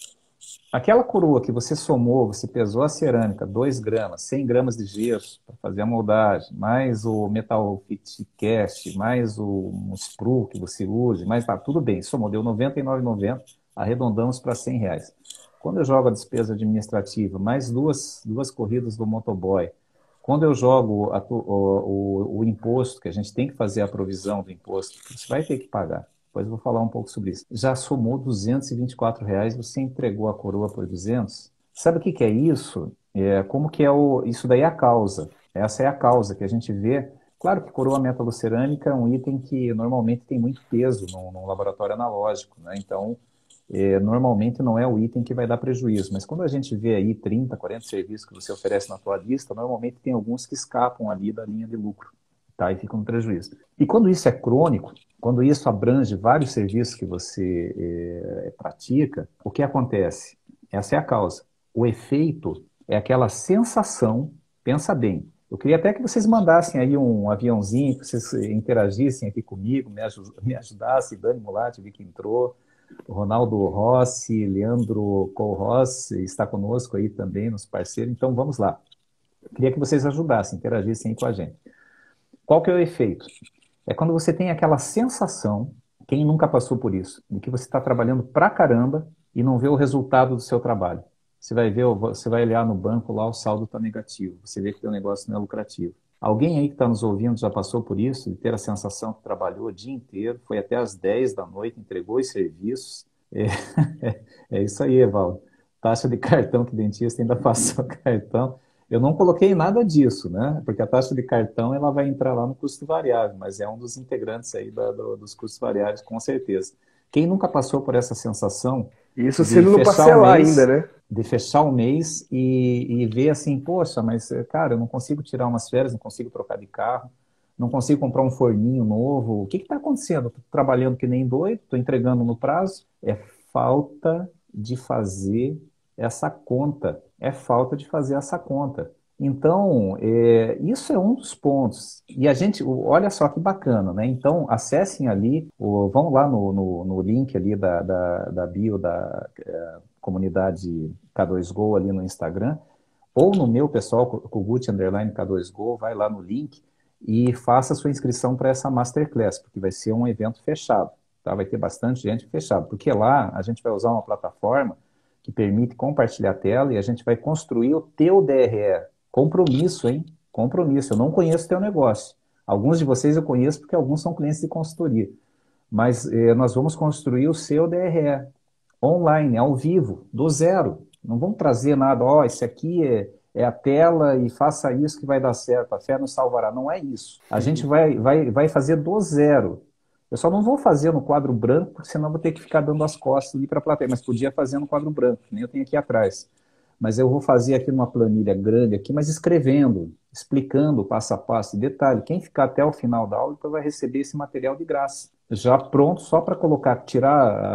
A: aquela coroa que você somou, você pesou a cerâmica, dois gramas, cem gramas de gesso para fazer a moldagem, mais o Metal Fit Cast, mais o um sprue que você use, mais tá, tudo bem, somou, deu noventa e nove reais e noventa centavos, arredondamos para cem reais. Quando eu jogo a despesa administrativa, mais duas, duas corridas do motoboy, quando eu jogo a, o, o, o imposto, que a gente tem que fazer a provisão do imposto, você vai ter que pagar. Depois eu vou falar um pouco sobre isso. Já somou duzentos e vinte e quatro reais, você entregou a coroa por duzentos. Sabe o que, que é isso? É, como que é o... Isso daí é a causa. Essa é a causa que a gente vê. Claro que coroa metalocerâmica é um item que normalmente tem muito peso no, no laboratório analógico, né? Então, é, normalmente não é o item que vai dar prejuízo. Mas quando a gente vê aí trinta, quarenta serviços que você oferece na tua lista, normalmente tem alguns que escapam ali da linha de lucro. Tá, e fica no prejuízo. E quando isso é crônico, quando isso abrange vários serviços que você é, pratica, o que acontece? Essa é a causa. O efeito é aquela sensação, pensa bem, eu queria até que vocês mandassem aí um aviãozinho, que vocês interagissem aqui comigo, me, aj me ajudassem, Dani Mulatti, vi que entrou, Ronaldo Rossi, Leandro Colros está conosco aí também, nos parceiros, então vamos lá. Eu queria que vocês ajudassem, interagissem aí com a gente. Qual que é o efeito? É quando você tem aquela sensação, quem nunca passou por isso, de que você está trabalhando pra caramba e não vê o resultado do seu trabalho. Você vai ver, você vai olhar no banco lá, o saldo está negativo, você vê que o teu negócio não é lucrativo. Alguém aí que está nos ouvindo já passou por isso, de ter a sensação que trabalhou o dia inteiro, foi até às dez da noite, entregou os serviços. É, é, é isso aí, Evaldo. Taxa de cartão, que dentista ainda passou cartão. Eu não coloquei nada disso, né? Porque a taxa de cartão ela vai entrar lá no custo variável, mas é um dos integrantes aí da, do, dos custos variáveis, com certeza. Quem nunca passou por essa sensação
B: Isso
A: de
B: se não
A: fechar
B: parcelar
A: o mês,
B: ainda, né?
A: de fechar o mês e, e ver assim, poxa, mas cara, eu não consigo tirar umas férias, não consigo trocar de carro, não consigo comprar um forninho novo. O que está acontecendo? Estou trabalhando que nem doido, estou entregando no prazo. É falta de fazer essa conta. É falta de fazer essa conta. Então, é, isso é um dos pontos. E a gente, olha só que bacana, né? Então, acessem ali, o, vão lá no, no, no link ali da, da, da bio da é, comunidade K dois Go ali no Instagram, ou no meu pessoal, Kogut underline K dois Go, vai lá no link e faça a sua inscrição para essa Masterclass, porque vai ser um evento fechado, tá? Vai ter bastante gente fechado, porque lá a gente vai usar uma plataforma que permite compartilhar a tela e a gente vai construir o teu D R E. Compromisso, hein? Compromisso. Eu não conheço o teu negócio. Alguns de vocês eu conheço porque alguns são clientes de consultoria. Mas eh, nós vamos construir o seu D R E online, ao vivo, do zero. Não vamos trazer nada, ó, oh, esse aqui é, é a tela e faça isso que vai dar certo, a fé nos salvará. Não é isso. A gente vai, vai, vai fazer do zero. Eu só não vou fazer no quadro branco, porque senão vou ter que ficar dando as costas ali para a plateia, mas podia fazer no quadro branco, que nem eu tenho aqui atrás. Mas eu vou fazer aqui numa planilha grande aqui, mas escrevendo, explicando passo a passo. Detalhe, quem ficar até o final da aula vai receber esse material de graça. Já pronto, só para colocar, tirar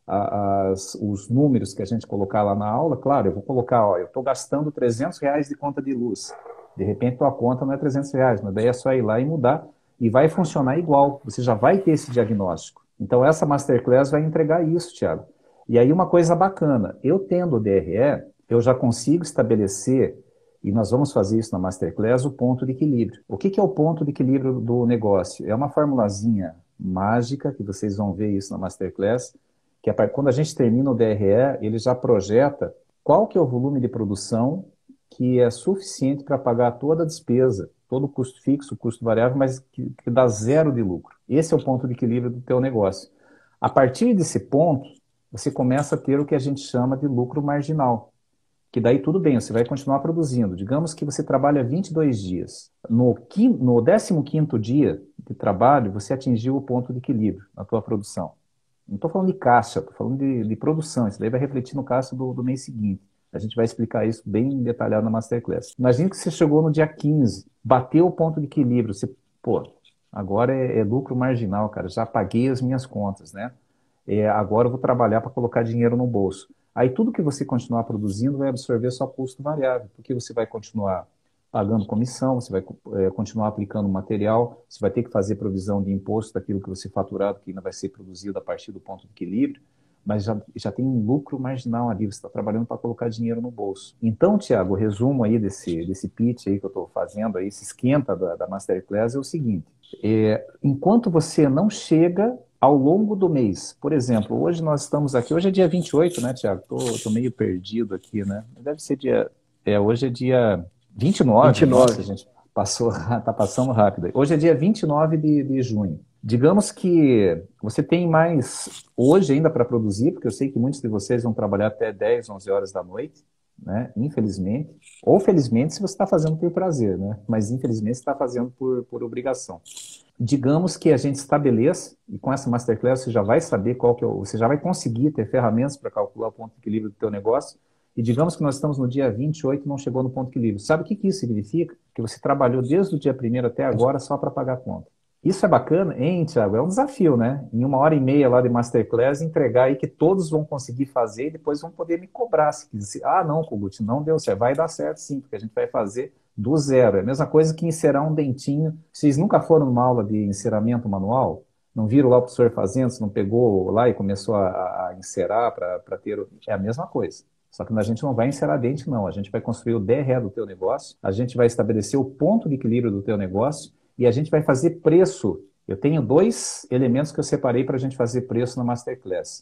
A: a, as, os números que a gente colocar lá na aula, claro, eu vou colocar, ó, eu estou gastando trezentos reais de conta de luz. De repente, tua conta não é trezentos reais, mas daí é só ir lá e mudar, e vai funcionar igual. Você já vai ter esse diagnóstico. Então, essa Masterclass vai entregar isso, Thiago. E aí, uma coisa bacana, eu tendo o D R E, eu já consigo estabelecer, e nós vamos fazer isso na Masterclass, o ponto de equilíbrio. O que que é o ponto de equilíbrio do negócio? É uma formulazinha mágica, que vocês vão ver isso na Masterclass, que é quando a gente termina o D R E, ele já projeta qual que é o volume de produção que é suficiente para pagar toda a despesa, todo o custo fixo, o custo variável, mas que, que dá zero de lucro. Esse é o ponto de equilíbrio do teu negócio. A partir desse ponto, você começa a ter o que a gente chama de lucro marginal. Que daí tudo bem, você vai continuar produzindo. Digamos que você trabalha vinte e dois dias. No, quinto, no décimo quinto dia de trabalho, você atingiu o ponto de equilíbrio na tua produção. Não estou falando de caixa, estou falando de, de produção. Isso daí vai refletir no caixa do, do mês seguinte. A gente vai explicar isso bem detalhado na Masterclass. Imagina que você chegou no dia quinze, bateu o ponto de equilíbrio. Você, pô, agora é, é lucro marginal, cara. Já paguei as minhas contas, né? É, agora eu vou trabalhar para colocar dinheiro no bolso. Aí tudo que você continuar produzindo vai absorver só custo variável, porque você vai continuar pagando comissão, você vai é, continuar aplicando material, você vai ter que fazer provisão de imposto daquilo que você faturado, que ainda vai ser produzido a partir do ponto de equilíbrio, mas já, já tem um lucro marginal ali, você está trabalhando para colocar dinheiro no bolso. Então, Thiago, o resumo aí desse, desse pitch aí que eu estou fazendo, aí, esse esquenta da, da Masterclass é o seguinte, é, enquanto você não chega ao longo do mês, por exemplo, hoje nós estamos aqui, hoje é dia vinte e oito, né, Thiago? Tô, tô meio perdido aqui, né? Deve ser dia, é, hoje é dia vinte e nove,
B: vinte e nove.
A: Nossa, gente, passou, tá passando rápido. Hoje é dia vinte e nove de, de junho. Digamos que você tem mais hoje ainda para produzir, porque eu sei que muitos de vocês vão trabalhar até dez, onze horas da noite, né? Infelizmente. Ou felizmente se você está fazendo por prazer, né? Mas infelizmente você está fazendo por, por obrigação. Digamos que a gente estabeleça, e com essa Masterclass você já vai saber qual que é o, você já vai conseguir ter ferramentas para calcular o ponto de equilíbrio do teu negócio, e digamos que nós estamos no dia vinte e oito e não chegou no ponto de equilíbrio. Sabe o que, que isso significa? Que você trabalhou desde o dia primeiro até agora só para pagar a conta. Isso é bacana, hein, Thiago? É um desafio, né? Em uma hora e meia lá de Masterclass, entregar aí que todos vão conseguir fazer e depois vão poder me cobrar. Se quiser. Ah, não, Kogut, não deu certo. Vai dar certo sim, porque a gente vai fazer do zero. É a mesma coisa que encerar um dentinho. Vocês nunca foram numa aula de enceramento manual? Não viram lá o professor fazendo? Você não pegou lá e começou a, a encerar para ter... É a mesma coisa. Só que a gente não vai encerar dente, não. A gente vai construir o D R E do teu negócio, a gente vai estabelecer o ponto de equilíbrio do teu negócio e a gente vai fazer preço. Eu tenho dois elementos que eu separei para a gente fazer preço na Masterclass.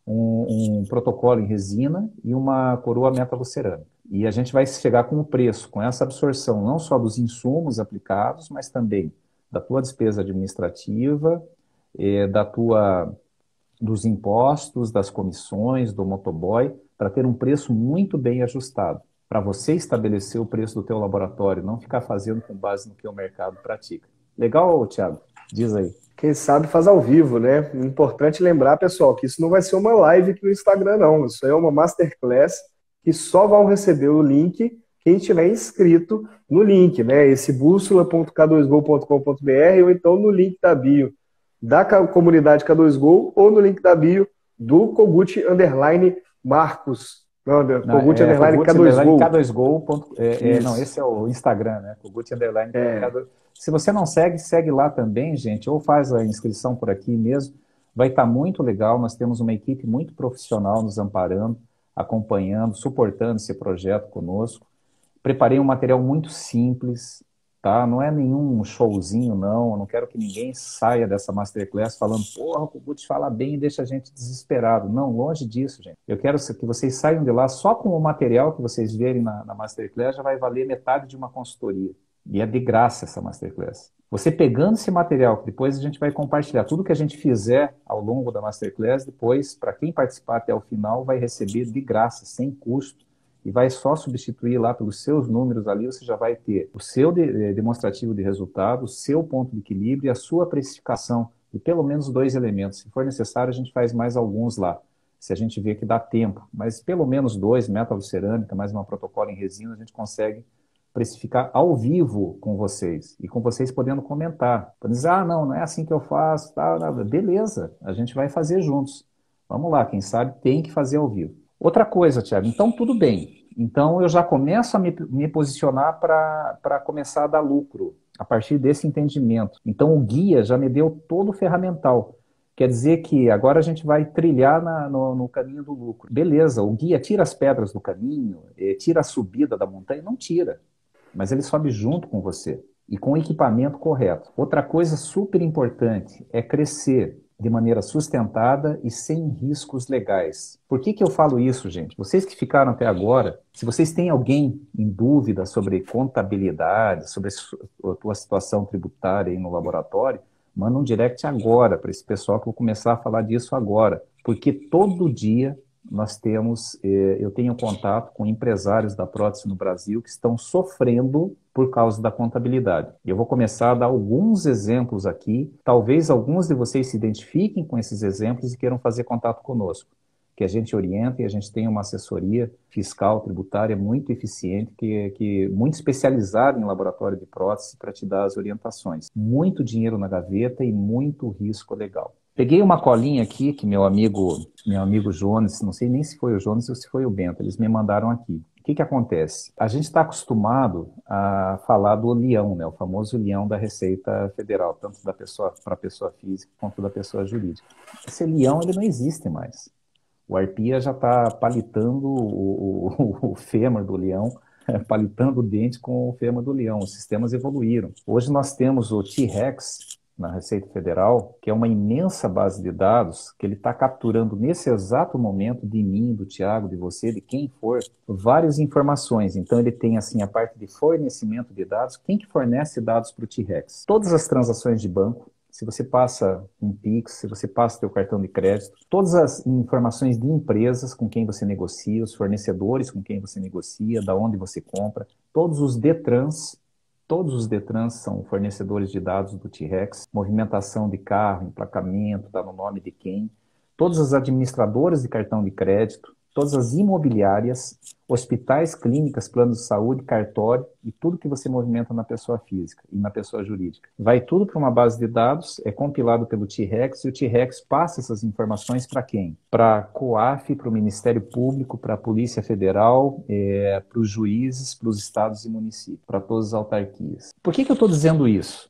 A: Um, um protocolo em resina e uma coroa metalucerâmica. E a gente vai chegar com o preço, com essa absorção, não só dos insumos aplicados, mas também da tua despesa administrativa, eh, da tua, dos impostos, das comissões, do motoboy, para ter um preço muito bem ajustado. Para você estabelecer o preço do teu laboratório, não ficar fazendo com base no que o mercado pratica. Legal, Thiago? Diz aí.
B: Quem sabe faz ao vivo, né? Importante lembrar, pessoal, que isso não vai ser uma live aqui no Instagram, não. Isso é uma Masterclass que só vão receber o link quem estiver inscrito no link, né? Esse bússola ponto k dois go ponto com ponto b r ou então no link da bio da comunidade K dois Go ou no link da bio do Kogut Underline Marcos. Não, Kogut
A: é,
B: Underline
A: Kogut
B: K dois Go.
A: K dois Go. É, é, não, esse é o Instagram, né? Kogut Underline é. K dois Go. Se você não segue, segue lá também, gente, ou faz a inscrição por aqui mesmo. Vai estar muito legal. Nós temos uma equipe muito profissional nos amparando, acompanhando, suportando esse projeto conosco. Preparei um material muito simples, tá? Não é nenhum showzinho, não. Eu não quero que ninguém saia dessa Masterclass falando, porra, o Kogut fala bem e deixa a gente desesperado. Não, longe disso, gente. Eu quero que vocês saiam de lá só com o material que vocês verem na, na Masterclass já vai valer metade de uma consultoria. E é de graça essa Masterclass. Você pegando esse material, que depois a gente vai compartilhar, tudo que a gente fizer ao longo da Masterclass, depois, para quem participar até o final, vai receber de graça, sem custo, e vai só substituir lá pelos seus números ali, você já vai ter o seu de, demonstrativo de resultado, o seu ponto de equilíbrio e a sua precificação de pelo menos dois elementos. Se for necessário, a gente faz mais alguns lá, se a gente vê que dá tempo. Mas pelo menos dois, metalocerâmica, mais uma protocolo em resina, a gente consegue precificar ao vivo com vocês, e com vocês podendo comentar. Podendo dizer, ah, não, não é assim que eu faço, tá, beleza, a gente vai fazer juntos. Vamos lá, quem sabe tem que fazer ao vivo. Outra coisa, Thiago, então tudo bem. Então eu já começo a me, me posicionar para começar a dar lucro, a partir desse entendimento. Então o guia já me deu todo o ferramental. Quer dizer que agora a gente vai trilhar na, no, no caminho do lucro. Beleza, o guia tira as pedras do caminho, eh, tira a subida da montanha? Não tira, mas ele sobe junto com você e com o equipamento correto. Outra coisa super importante é crescer de maneira sustentada e sem riscos legais. Por que que eu falo isso, gente? Vocês que ficaram até agora, se vocês têm alguém em dúvida sobre contabilidade, sobre a tua situação tributária aí no laboratório, manda um direct agora para esse pessoal que eu vou começar a falar disso agora, porque todo dia nós temos, eh, eu tenho contato com empresários da prótese no Brasil que estão sofrendo por causa da contabilidade. Eu vou começar a dar alguns exemplos aqui, talvez alguns de vocês se identifiquem com esses exemplos e queiram fazer contato conosco, que a gente orienta e a gente tem uma assessoria fiscal, tributária muito eficiente, que, que muito especializada em laboratório de prótese para te dar as orientações. Muito dinheiro na gaveta e muito risco legal. Peguei uma colinha aqui que meu amigo, meu amigo Jones, não sei nem se foi o Jones ou se foi o Bento, eles me mandaram aqui. O que que acontece? A gente está acostumado a falar do leão, né? O famoso leão da Receita Federal, tanto da pessoa para a pessoa física quanto da pessoa jurídica. Esse leão ele não existe mais. O arpia já está palitando o, o, o fêmur do leão, palitando o dente com o fêmur do leão. Os sistemas evoluíram. Hoje nós temos o T-Rex na Receita Federal, que é uma imensa base de dados que ele está capturando nesse exato momento de mim, do Thiago, de você, de quem for, várias informações. Então ele tem assim a parte de fornecimento de dados. Quem que fornece dados para o T-Rex? Todas as transações de banco. Se você passa um Pix, se você passa seu cartão de crédito, todas as informações de empresas com quem você negocia, os fornecedores com quem você negocia, da onde você compra, todos os Detrans, todos os Detrans são fornecedores de dados do T-Rex, movimentação de carro, emplacamento, está no nome de quem, todas as administradoras de cartão de crédito, todas as imobiliárias, hospitais, clínicas, planos de saúde, cartório e tudo que você movimenta na pessoa física e na pessoa jurídica. Vai tudo para uma base de dados, é compilado pelo T-Rex e o T-Rex passa essas informações para quem? Para a COAF, para o Ministério Público, para a Polícia Federal, é, para os juízes, para os estados e municípios, para todas as autarquias. Por que que eu estou dizendo isso?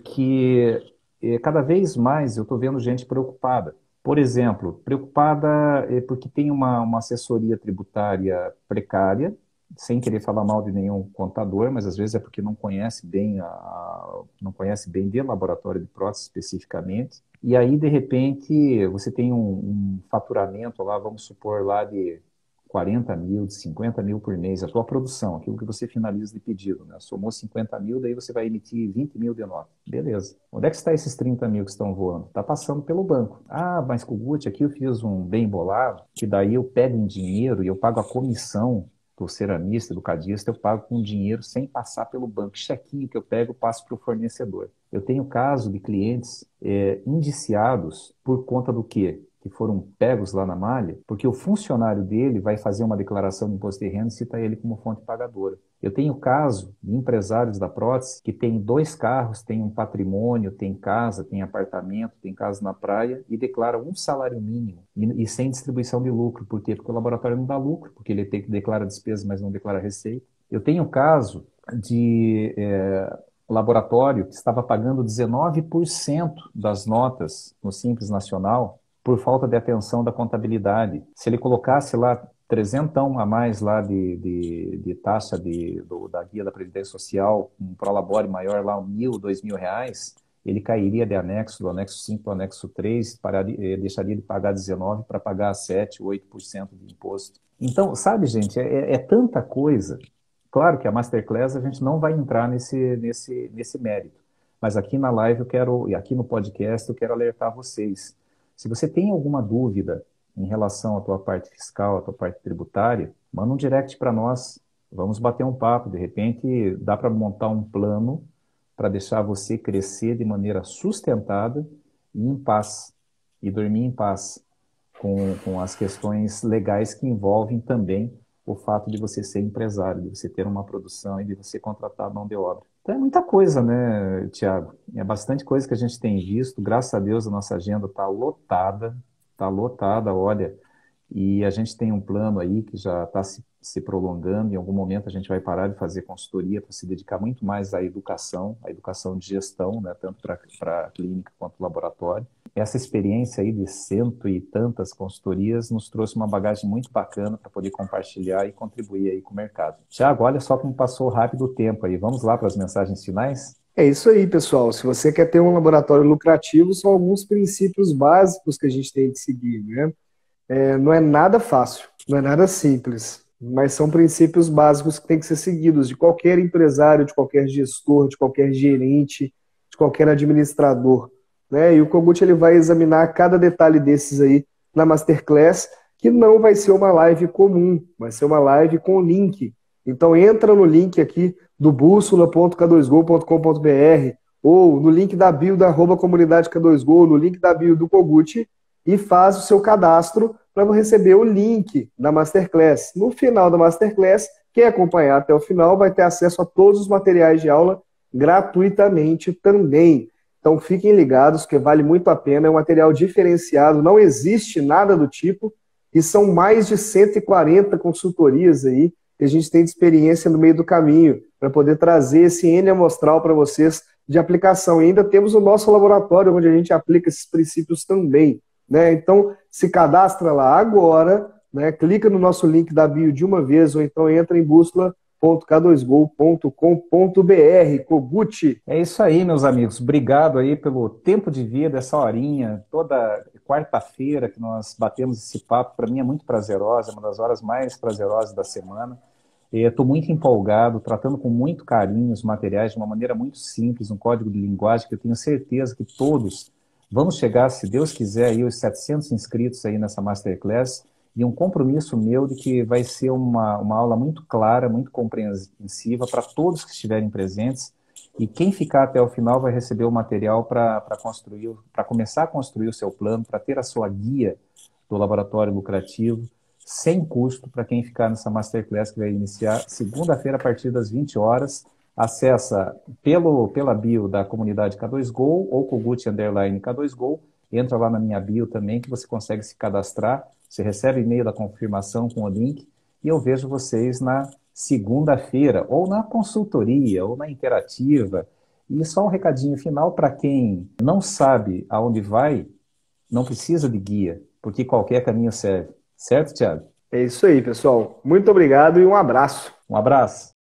A: Porque é, cada vez mais eu estou vendo gente preocupada. Por exemplo, preocupada é porque tem uma, uma assessoria tributária precária, sem querer falar mal de nenhum contador, mas às vezes é porque não conhece bem, a, não conhece bem de laboratório de prótese especificamente. E aí, de repente, você tem um, um faturamento lá, vamos supor, lá de quarenta mil, de cinquenta mil por mês, a tua produção, aquilo que você finaliza de pedido, né? Somou cinquenta mil, daí você vai emitir vinte mil de nota. Beleza. Onde é que está esses trinta mil que estão voando? Está passando pelo banco. Ah, mas Kogut, aqui eu fiz um bem bolado, que daí eu pego em dinheiro e eu pago a comissão do ceramista, do cadista, eu pago com dinheiro sem passar pelo banco. Chequinho que eu pego, eu passo para o fornecedor. Eu tenho caso de clientes é, indiciados por conta do quê? Que foram pegos lá na malha, porque o funcionário dele vai fazer uma declaração de imposto de renda e cita ele como fonte pagadora. Eu tenho caso de empresários da prótese que tem dois carros, tem um patrimônio, tem casa, tem apartamento, tem casa na praia e declara um salário mínimo e, e sem distribuição de lucro. Por quê? Porque o laboratório não dá lucro, porque ele tem que declarar despesas, mas não declara receita. Eu tenho caso de é, laboratório que estava pagando dezenove por cento das notas no Simples Nacional por falta de atenção da contabilidade. Se ele colocasse lá trezentão a mais lá de, de, de taxa de, do, da guia da Previdência Social, um prolabore maior lá, um mil, dois mil reais, ele cairia de anexo, do anexo cinco para o anexo três, pararia, deixaria de pagar dezenove para pagar sete, oito por cento de imposto. Então, sabe, gente, é, é tanta coisa. Claro que a Masterclass a gente não vai entrar nesse, nesse, nesse mérito, mas aqui na live eu quero, e aqui no podcast eu quero alertar vocês. Se você tem alguma dúvida em relação à tua parte fiscal, à tua parte tributária, manda um direct para nós. Vamos bater um papo. De repente, dá para montar um plano para deixar você crescer de maneira sustentada e em paz. E dormir em paz com, com as questões legais que envolvem também o fato de você ser empresário, de você ter uma produção e de você contratar mão de obra. Então é muita coisa, né, Tiago? É bastante coisa que a gente tem visto. Graças a Deus a nossa agenda está lotada, Está lotada, olha. E a gente tem um plano aí que já está se, se prolongando. Em algum momento a gente vai parar de fazer consultoria para se dedicar muito mais à educação, à educação de gestão, né, tanto para a clínica quanto o laboratório. Essa experiência aí de cento e tantas consultorias nos trouxe uma bagagem muito bacana para poder compartilhar e contribuir aí com o mercado. Tiago, olha só como passou rápido o tempo aí. Vamos lá para as mensagens finais?
B: É isso aí, pessoal. Se você quer ter um laboratório lucrativo, são alguns princípios básicos que a gente tem de seguir, né? É, não é nada fácil, não é nada simples, mas são princípios básicos que têm que ser seguidos de qualquer empresário, de qualquer gestor, de qualquer gerente, de qualquer administrador, né? E o Kogut ele vai examinar cada detalhe desses aí na Masterclass, que não vai ser uma live comum, vai ser uma live com link. Então entra no link aqui do bússola ponto k dois go ponto com ponto b r ou no link da bio da arroba comunidade K dois Go, no link da bio do Kogut e faz o seu cadastro para receber o link da Masterclass. No final da Masterclass, quem acompanhar até o final vai ter acesso a todos os materiais de aula gratuitamente também. Então fiquem ligados que vale muito a pena, é um material diferenciado, não existe nada do tipo e são mais de cento e quarenta consultorias aí que a gente tem de experiência no meio do caminho para poder trazer esse N amostral para vocês de aplicação. E ainda temos o nosso laboratório onde a gente aplica esses princípios também. Né? Então, se cadastra lá agora, né? Clica no nosso link da bio de uma vez, ou então entra em bússola ponto k dois go ponto com ponto b r. Kogut.
A: É isso aí, meus amigos. Obrigado aí pelo tempo de vida, essa horinha, toda quarta-feira que nós batemos esse papo. Para mim é muito prazerosa, é uma das horas mais prazerosas da semana. Estou muito empolgado, tratando com muito carinho os materiais de uma maneira muito simples, um código de linguagem que eu tenho certeza que todos vamos chegar, se Deus quiser, aí os setecentos inscritos aí nessa Masterclass e um compromisso meu de que vai ser uma, uma aula muito clara, muito compreensiva para todos que estiverem presentes e quem ficar até o final vai receber o material para construir, para começar a construir o seu plano, para ter a sua guia do laboratório lucrativo, sem custo para quem ficar nessa Masterclass que vai iniciar segunda-feira a partir das vinte horas. Acessa pelo, pela bio da comunidade K dois Go ou Kogut underline K dois Go. Entra lá na minha bio também que você consegue se cadastrar. Você recebe e-mail da confirmação com o link. E eu vejo vocês na segunda-feira, ou na consultoria, ou na interativa. E só um recadinho final para quem não sabe aonde vai, não precisa de guia, porque qualquer caminho serve. Certo, Thiago?
B: É isso aí, pessoal. Muito obrigado e um abraço.
A: Um abraço.